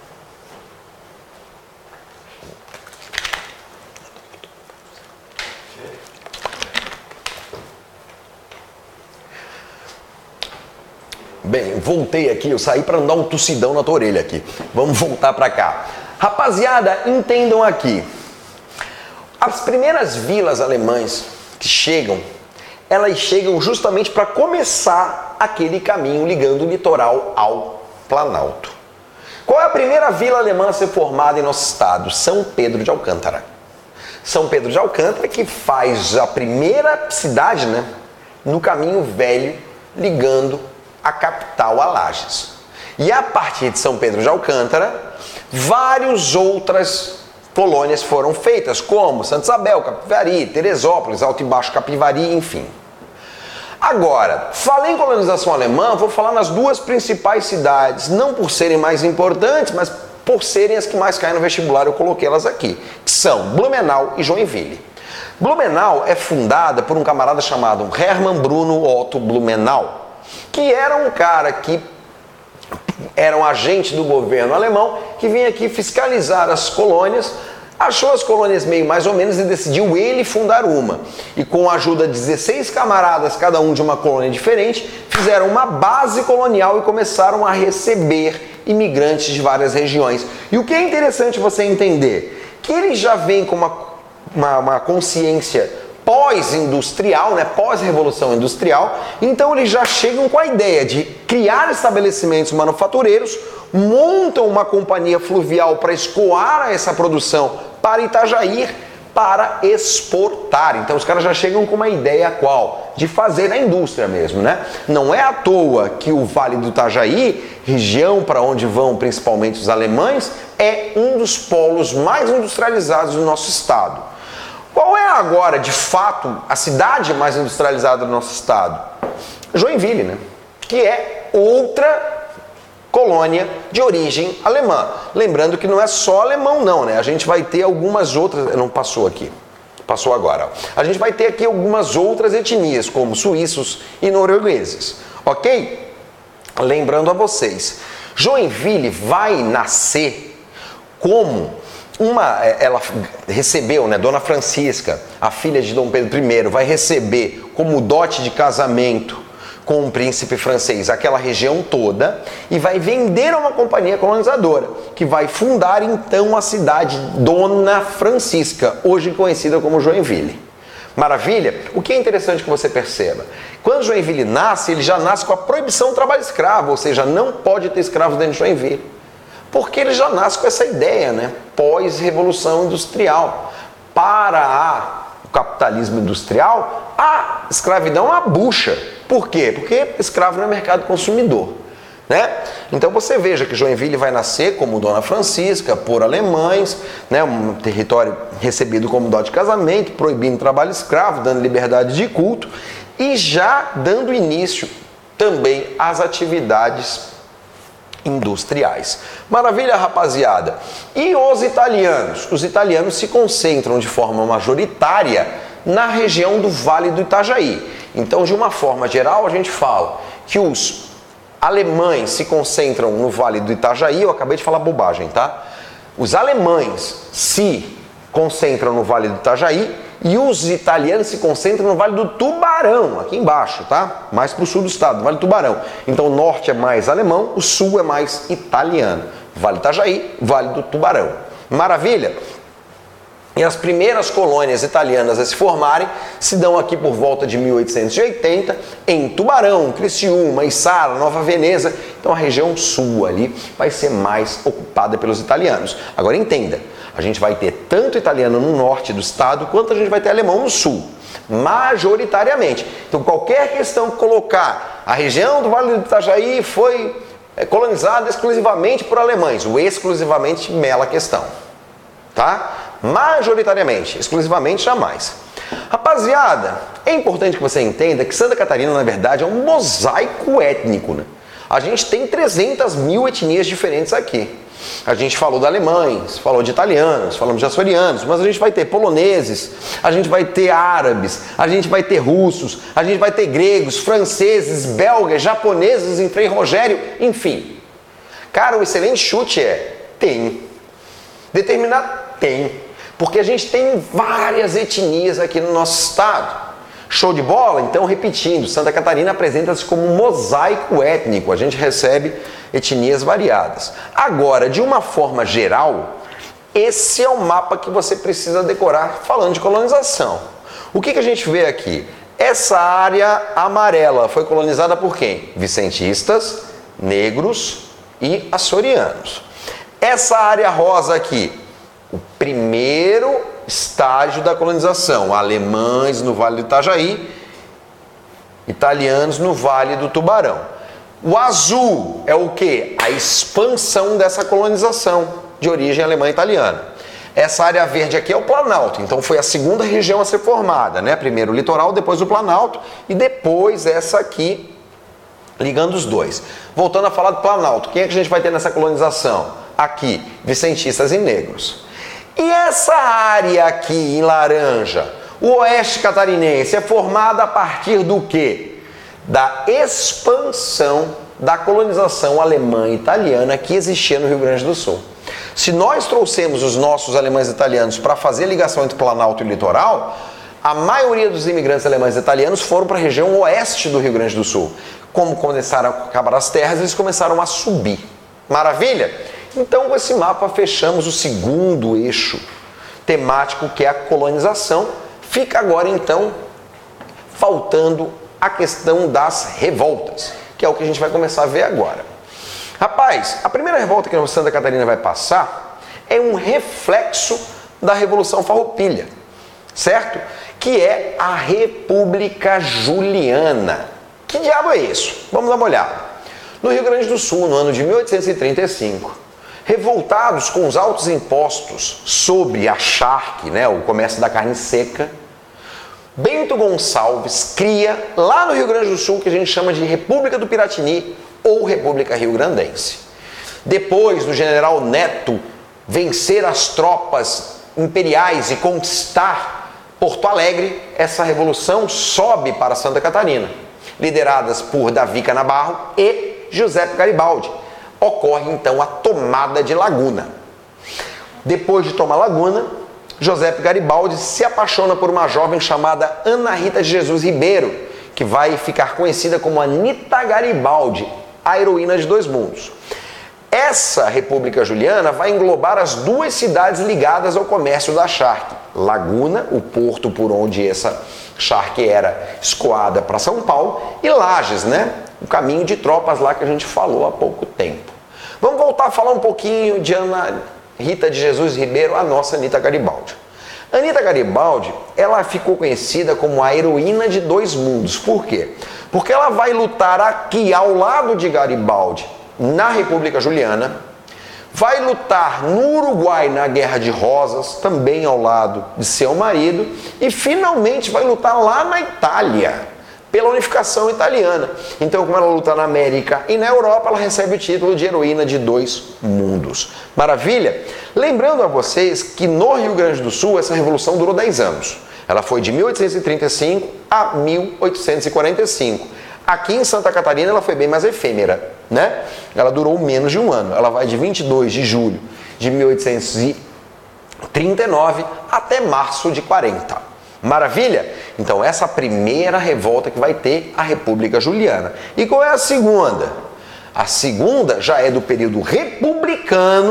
Bem, voltei aqui, eu saí para não dar um tossidão na tua orelha aqui. Vamos voltar para cá. Rapaziada, entendam aqui. As primeiras vilas alemãs que chegam, elas chegam justamente para começar aquele caminho ligando o litoral ao Planalto. Qual é a primeira vila alemã a ser formada em nosso estado? São Pedro de Alcântara. São Pedro de Alcântara que faz a primeira cidade, né, no caminho velho, ligando a capital a Lages. E a partir de São Pedro de Alcântara, várias outras colônias foram feitas, como Santa Isabel, Capivari, Teresópolis, Alto e Baixo Capivari, enfim. Agora, falei em colonização alemã, vou falar nas duas principais cidades, não por serem mais importantes, mas por serem as que mais caem no vestibular, eu coloquei elas aqui, que são Blumenau e Joinville. Blumenau é fundada por um camarada chamado Hermann Bruno Otto Blumenau, que era um cara que era um agente do governo alemão que vinha aqui fiscalizar as colônias, achou as colônias meio mais ou menos e decidiu ele fundar uma. E com a ajuda de dezesseis camaradas, cada um de uma colônia diferente, fizeram uma base colonial e começaram a receber imigrantes de várias regiões. E o que é interessante você entender, que eles já vêm com uma, uma, uma consciência pós-industrial, né, pós-revolução industrial, então eles já chegam com a ideia de criar estabelecimentos manufatureiros, montam uma companhia fluvial para escoar essa produção para Itajaí, para exportar. Então os caras já chegam com uma ideia qual? De fazer a indústria mesmo, né? Não é à toa que o Vale do Itajaí, região para onde vão principalmente os alemães, é um dos polos mais industrializados do nosso estado. Qual é agora, de fato, a cidade mais industrializada do nosso estado? Joinville, né? Que é outra colônia de origem alemã. Lembrando que não é só alemão não, né? A gente vai ter algumas outras... Não passou aqui. Passou agora. A gente vai ter aqui algumas outras etnias, como suíços e noruegueses. Ok? Lembrando a vocês, Joinville vai nascer como... Uma, ela recebeu, né, Dona Francisca, a filha de Dom Pedro I, vai receber como dote de casamento com um príncipe francês aquela região toda e vai vender a uma companhia colonizadora, que vai fundar então a cidade Dona Francisca, hoje conhecida como Joinville. Maravilha? O que é interessante que você perceba? Quando Joinville nasce, ele já nasce com a proibição do trabalho escravo, ou seja, não pode ter escravo dentro de Joinville. Porque ele já nasce com essa ideia, né? Pós-revolução industrial. Para a, o capitalismo industrial, a escravidão é uma bucha. Por quê? Porque escravo não é mercado consumidor, né? Então você veja que Joinville vai nascer como Dona Francisca, por alemães, né? Um território recebido como dote de casamento, proibindo trabalho escravo, dando liberdade de culto e já dando início também às atividades industriais. Maravilha, rapaziada. E os italianos? Os italianos se concentram de forma majoritária na região do Vale do Itajaí. Então, de uma forma geral, a gente fala que os alemães se concentram no Vale do Itajaí. Eu acabei de falar bobagem, tá? Os alemães se concentram no Vale do Itajaí e os italianos se concentram no Vale do Tubarão, aqui embaixo, tá? Mais para o sul do estado, Vale do Tubarão. Então o norte é mais alemão, o sul é mais italiano. Vale do Itajaí, Vale do Tubarão. Maravilha? E as primeiras colônias italianas a se formarem se dão aqui por volta de mil oitocentos e oitenta em Tubarão, Criciúma, Içara, Nova Veneza. Então a região sul ali vai ser mais ocupada pelos italianos. Agora entenda, a gente vai ter tanto italiano no norte do estado quanto a gente vai ter alemão no sul, majoritariamente. Então qualquer questão que colocar a região do Vale do Itajaí foi colonizada exclusivamente por alemães, o exclusivamente mela a questão, tá? Majoritariamente, exclusivamente jamais. Rapaziada, é importante que você entenda que Santa Catarina, na verdade, é um mosaico étnico, né? A gente tem trezentas mil etnias diferentes aqui. A gente falou de alemães, falou de italianos, falamos de açorianos, mas a gente vai ter poloneses, a gente vai ter árabes, a gente vai ter russos, a gente vai ter gregos, franceses, belgas, japoneses em Frei Rogério, enfim. Cara, um excelente chute é tem. Determinar tem. Porque a gente tem várias etnias aqui no nosso estado. Show de bola? Então, repetindo, Santa Catarina apresenta-se como um mosaico étnico. A gente recebe etnias variadas. Agora, de uma forma geral, esse é o mapa que você precisa decorar falando de colonização. O que, que a gente vê aqui? Essa área amarela foi colonizada por quem? Vicentistas, negros e açorianos. Essa área rosa aqui, o primeiro estágio da colonização, alemães no Vale do Itajaí, italianos no Vale do Tubarão. O azul é o que? A expansão dessa colonização de origem alemã e italiana. Essa área verde aqui é o Planalto, então foi a segunda região a ser formada, né? Primeiro o litoral, depois o Planalto e depois essa aqui, ligando os dois. Voltando a falar do Planalto, quem é que a gente vai ter nessa colonização? Aqui, vicentistas e negros. E essa área aqui em laranja, o oeste catarinense, é formada a partir do quê? Da expansão da colonização alemã e italiana que existia no Rio Grande do Sul. Se nós trouxemos os nossos alemães e italianos para fazer ligação entre Planalto e litoral, a maioria dos imigrantes alemães e italianos foram para a região oeste do Rio Grande do Sul. Como começaram a acabar as terras, eles começaram a subir. Maravilha? Então, com esse mapa, fechamos o segundo eixo temático, que é a colonização. Fica agora, então, faltando a questão das revoltas, que é o que a gente vai começar a ver agora. Rapaz, a primeira revolta que a Santa Catarina vai passar é um reflexo da Revolução Farroupilha, certo? Que é a República Juliana. Que diabo é isso? Vamos dar uma olhada. No Rio Grande do Sul, no ano de mil oitocentos e trinta e cinco, revoltados com os altos impostos sobre a charque, né, o comércio da carne seca, Bento Gonçalves cria, lá no Rio Grande do Sul, que a gente chama de República do Piratini ou República Rio-Grandense. Depois do general Neto vencer as tropas imperiais e conquistar Porto Alegre, essa revolução sobe para Santa Catarina, lideradas por Davi Canabarro e Giuseppe Garibaldi. Ocorre então a tomada de Laguna. Depois de tomar Laguna, Giuseppe Garibaldi se apaixona por uma jovem chamada Ana Rita de Jesus Ribeiro, que vai ficar conhecida como Anita Garibaldi, a heroína de dois mundos. Essa República Juliana vai englobar as duas cidades ligadas ao comércio da charque. Laguna, o porto por onde essa charque era escoada para São Paulo, e Lages, né? O caminho de tropas lá que a gente falou há pouco tempo. Vamos voltar a falar um pouquinho de Ana Rita de Jesus Ribeiro, a nossa Anita Garibaldi. Anita Garibaldi, ela ficou conhecida como a heroína de dois mundos. Por quê? Porque ela vai lutar aqui ao lado de Garibaldi, na República Juliana, vai lutar no Uruguai na Guerra de Rosas, também ao lado de seu marido, e finalmente vai lutar lá na Itália, pela unificação italiana. Então, como ela luta na América e na Europa, ela recebe o título de heroína de dois mundos. Maravilha? Lembrando a vocês que no Rio Grande do Sul, essa revolução durou dez anos. Ela foi de mil oitocentos e trinta e cinco a mil oitocentos e quarenta e cinco. Aqui em Santa Catarina, ela foi bem mais efêmera, né? Ela durou menos de um ano. Ela vai de vinte e dois de julho de mil oitocentos e trinta e nove até março de quarenta. Maravilha? Então essa é a primeira revolta que vai ter a República Juliana. E qual é a segunda? A segunda já é do período republicano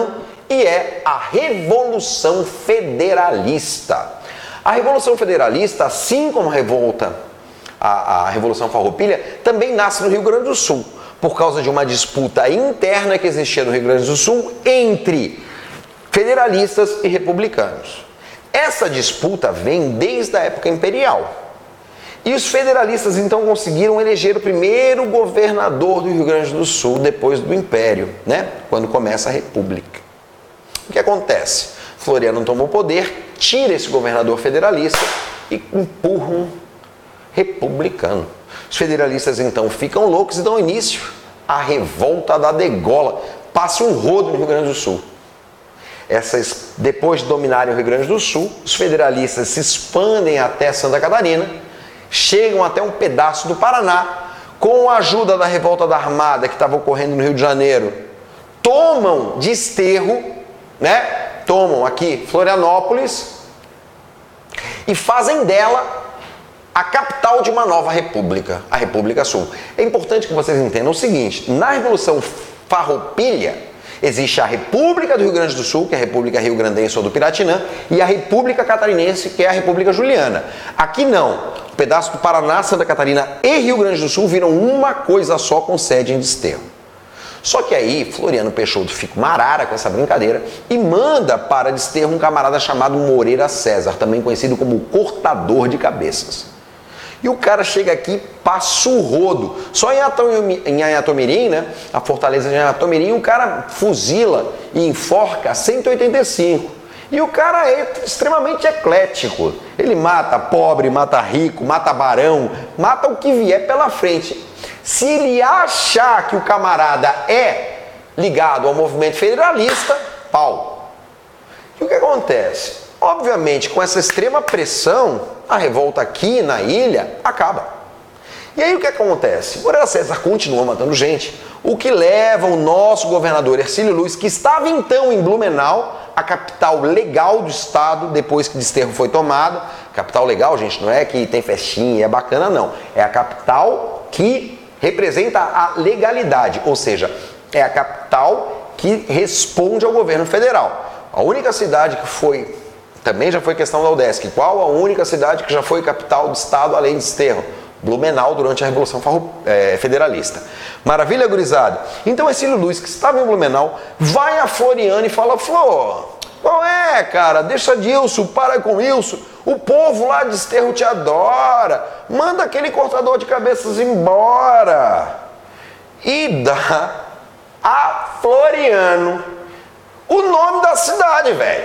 e é a Revolução Federalista. A Revolução Federalista, assim como a revolta, a, a Revolução Farroupilha, também nasce no Rio Grande do Sul, por causa de uma disputa interna que existia no Rio Grande do Sul entre federalistas e republicanos. Essa disputa vem desde a época imperial. E os federalistas então conseguiram eleger o primeiro governador do Rio Grande do Sul depois do Império, né? Quando começa a República. O que acontece? Floriano tomou o poder, tira esse governador federalista e empurra um republicano. Os federalistas então ficam loucos e dão início à revolta da degola. Passa um rodo no Rio Grande do Sul. Essas, depois de dominarem o Rio Grande do Sul, os federalistas se expandem até Santa Catarina, chegam até um pedaço do Paraná, com a ajuda da revolta da Armada que estava ocorrendo no Rio de Janeiro, tomam Desterro, né? Tomam aqui Florianópolis e fazem dela a capital de uma nova república, a República Sul. É importante que vocês entendam o seguinte: na Revolução Farroupilha, existe a República do Rio Grande do Sul, que é a República Rio Grandense ou do Piratini, e a República Catarinense, que é a República Juliana. Aqui não. O pedaço do Paraná, Santa Catarina e Rio Grande do Sul viram uma coisa só com sede em Desterro. Só que aí Floriano Peixoto fica uma arara com essa brincadeira e manda para Desterro um camarada chamado Moreira César, também conhecido como Cortador de Cabeças. E o cara chega aqui, passa o rodo. Só em Anhatomirim, né, a fortaleza de Anhatomirim, o cara fuzila e enforca cento e oitenta e cinco. E o cara é extremamente eclético. Ele mata pobre, mata rico, mata barão, mata o que vier pela frente. Se ele achar que o camarada é ligado ao movimento federalista, pau. E o que acontece? Obviamente, com essa extrema pressão, a revolta aqui na ilha acaba. E aí o que acontece? Moreira César continua matando gente, o que leva o nosso governador Hercílio Luz, que estava então em Blumenau, a capital legal do estado, depois que Desterro foi tomado. Capital legal, gente, não é que tem festinha, é bacana, não. É a capital que representa a legalidade, ou seja, é a capital que responde ao governo federal. A única cidade que foi, também já foi questão da UDESC, qual a única cidade que já foi capital do estado além de Desterro? Blumenau, durante a Revolução Federalista. Maravilha, gurizada? Então, Hercílio Luz, que estava em Blumenau, vai a Floriano e fala: Flor, qual é, cara? Deixa disso, para com isso. O povo lá de Desterro te adora. Manda aquele cortador de cabeças embora. E dá a Floriano o nome da cidade, velho.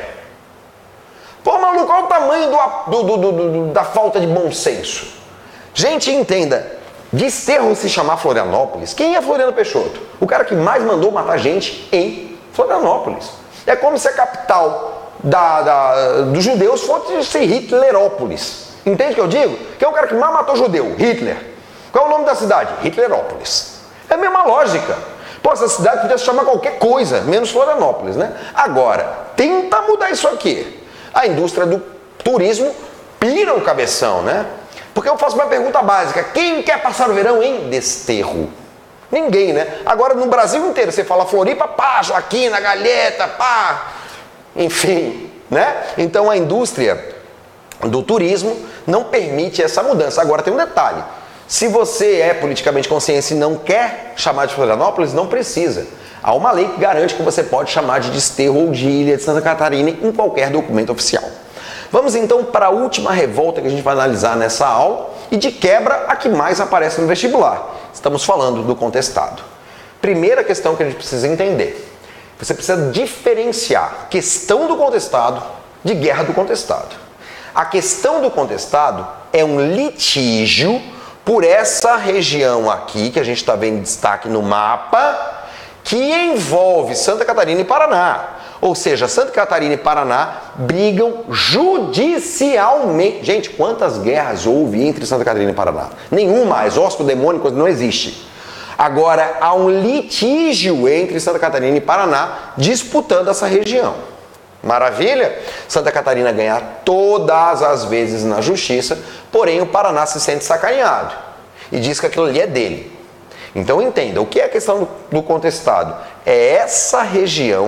Pô, maluco, olha o tamanho do, do, do, do, da falta de bom senso. Gente, entenda, Desterro se chamar Florianópolis, quem é Floriano Peixoto? O cara que mais mandou matar gente em Florianópolis. É como se a capital da, da, dos judeus fosse Hitlerópolis. Entende o que eu digo? Quem é o cara que mais matou judeu? Hitler. Qual é o nome da cidade? Hitlerópolis. É a mesma lógica. Pô, essa cidade podia se chamar qualquer coisa, menos Florianópolis, né? Agora, tenta mudar isso aqui. A indústria do turismo pira o cabeção, né? Porque eu faço uma pergunta básica: quem quer passar o verão em Desterro? Ninguém, né? Agora no Brasil inteiro você fala Floripa, pá, Joaquina, Galheta, pá, enfim, né? Então a indústria do turismo não permite essa mudança. Agora tem um detalhe: se você é politicamente consciente e não quer chamar de Florianópolis, não precisa. Há uma lei que garante que você pode chamar de Desterro ou de Ilha de Santa Catarina em qualquer documento oficial. Vamos então para a última revolta que a gente vai analisar nessa aula e, de quebra, a que mais aparece no vestibular. Estamos falando do contestado. Primeira questão que a gente precisa entender: você precisa diferenciar questão do contestado de guerra do contestado. A questão do contestado é um litígio por essa região aqui, que a gente está vendo em destaque no mapa, que envolve Santa Catarina e Paraná. Ou seja, Santa Catarina e Paraná brigam judicialmente. Gente, quantas guerras houve entre Santa Catarina e Paraná? Nenhuma, exército demônico não existe. Agora, há um litígio entre Santa Catarina e Paraná disputando essa região. Maravilha? Santa Catarina ganha todas as vezes na justiça, porém o Paraná se sente sacaneado e diz que aquilo ali é dele. Então entenda, o que é a questão do, do contestado? É essa região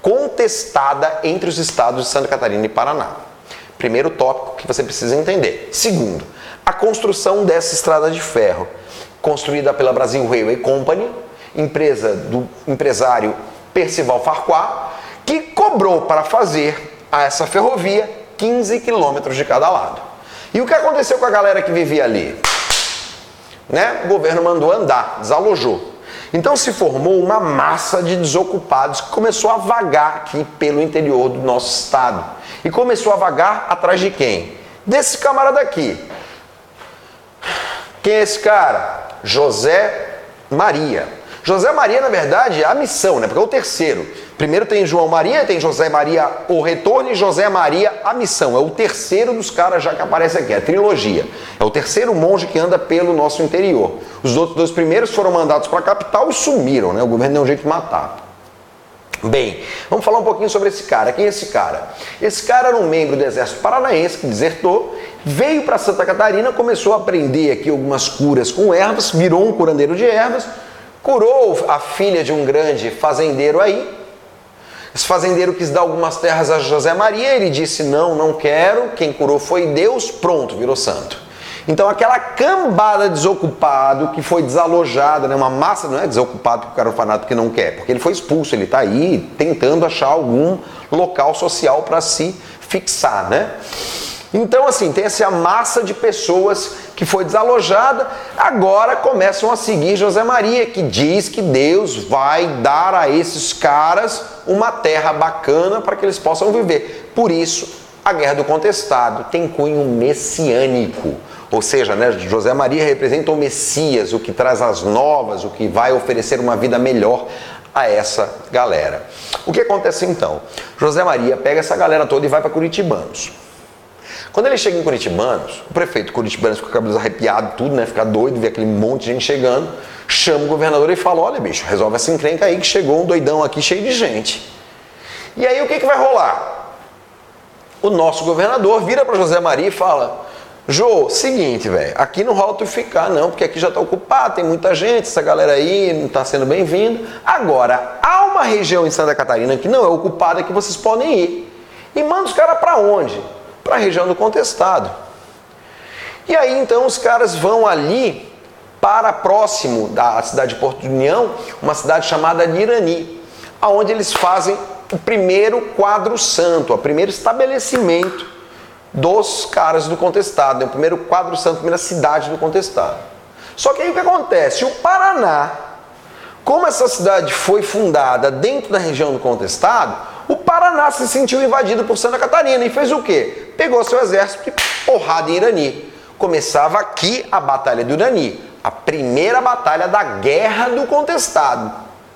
contestada entre os estados de Santa Catarina e Paraná. Primeiro tópico que você precisa entender. Segundo, a construção dessa estrada de ferro, construída pela Brasil Railway Company, empresa do empresário Percival Farquhar, que cobrou para fazer essa ferrovia quinze quilômetros de cada lado. E o que aconteceu com a galera que vivia ali? Né? O governo mandou andar, desalojou. Então se formou uma massa de desocupados que começou a vagar aqui pelo interior do nosso estado. E começou a vagar atrás de quem? Desse camarada aqui. Quem é esse cara? José Maria. José Maria, na verdade, é a missão, né? Porque é o terceiro. Primeiro tem João Maria, tem José Maria o Retorno e José Maria a Missão. É o terceiro dos caras já que aparece aqui, é a trilogia. É o terceiro monge que anda pelo nosso interior. Os outros dois primeiros foram mandados para a capital e sumiram, né? O governo deu um jeito de matar. Bem, vamos falar um pouquinho sobre esse cara. Quem é esse cara? Esse cara era um membro do Exército Paranaense que desertou, veio para Santa Catarina, começou a aprender aqui algumas curas com ervas, virou um curandeiro de ervas, curou a filha de um grande fazendeiro aí. Esse fazendeiro quis dar algumas terras a José Maria, ele disse não, não quero, quem curou foi Deus, pronto, virou santo. Então aquela cambada desocupado que foi desalojada, né, uma massa, não é desocupado porque o cara não faz nada porque não quer, porque ele foi expulso, ele está aí tentando achar algum local social para se fixar, né? Então assim, tem essa massa de pessoas que foi desalojada, agora começam a seguir José Maria, que diz que Deus vai dar a esses caras uma terra bacana para que eles possam viver. Por isso, a Guerra do Contestado tem cunho messiânico. Ou seja, né, José Maria representa o Messias, o que traz as novas, o que vai oferecer uma vida melhor a essa galera. O que acontece então? José Maria pega essa galera toda e vai para Curitibanos. Quando ele chega em Curitibanos, o prefeito Curitibanos fica com o cabelo arrepiado, tudo, né? Fica doido, vê aquele monte de gente chegando, chama o governador e fala, olha bicho, resolve essa encrenca aí que chegou um doidão aqui cheio de gente. E aí o que, que vai rolar? O nosso governador vira para José Maria e fala, Jô, seguinte, velho, aqui não rola tu ficar não, porque aqui já está ocupado, tem muita gente, essa galera aí não está sendo bem-vinda. Agora, há uma região em Santa Catarina que não é ocupada que vocês podem ir. E manda os caras para onde? Para a região do Contestado. E aí então os caras vão ali para próximo da cidade de Porto de União, uma cidade chamada Irani, aonde eles fazem o primeiro quadro santo, o primeiro estabelecimento dos caras do Contestado, é o primeiro quadro santo, a primeira cidade do Contestado. Só que aí o que acontece? O Paraná, como essa cidade foi fundada dentro da região do Contestado, o Paraná se sentiu invadido por Santa Catarina e fez o quê? Pegou seu exército e porrada em Irani. Começava aqui a Batalha do Irani, a primeira batalha da Guerra do Contestado.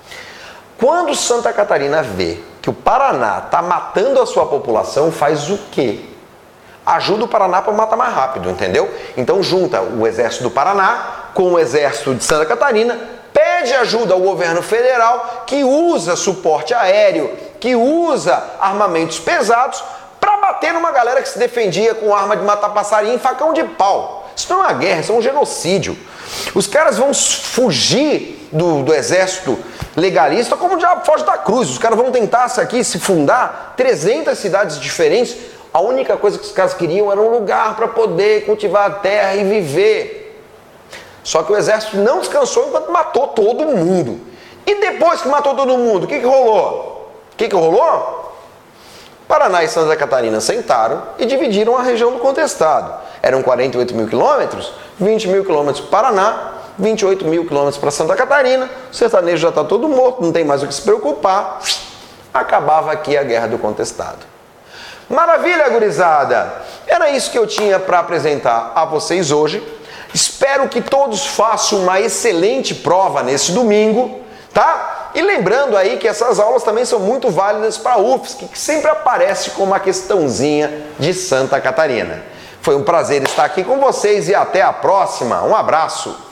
Quando Santa Catarina vê que o Paraná está matando a sua população, faz o quê? Ajuda o Paraná para matar mais rápido, entendeu? Então junta o exército do Paraná com o exército de Santa Catarina, pede ajuda ao governo federal, que usa suporte aéreo, que usa armamentos pesados para bater numa galera que se defendia com arma de matar passarinho e facão de pau. Isso não é uma guerra, isso é um genocídio. Os caras vão fugir do, do exército legalista como o diabo foge da cruz. Os caras vão tentar isso aqui, se fundar trezentas cidades diferentes. A única coisa que os caras queriam era um lugar para poder cultivar a terra e viver. Só que o exército não descansou enquanto matou todo mundo. E depois que matou todo mundo, o que, que rolou? O que, que rolou? Paraná e Santa Catarina sentaram e dividiram a região do Contestado. Eram quarenta e oito mil quilômetros, vinte mil quilômetros para Paraná, vinte e oito mil quilômetros para Santa Catarina. O sertanejo já está todo morto, não tem mais o que se preocupar. Acabava aqui a Guerra do Contestado. Maravilha, gurizada! Era isso que eu tinha para apresentar a vocês hoje. Espero que todos façam uma excelente prova nesse domingo, tá? E lembrando aí que essas aulas também são muito válidas para a U F S C, que sempre aparece com uma questãozinha de Santa Catarina. Foi um prazer estar aqui com vocês e até a próxima. Um abraço!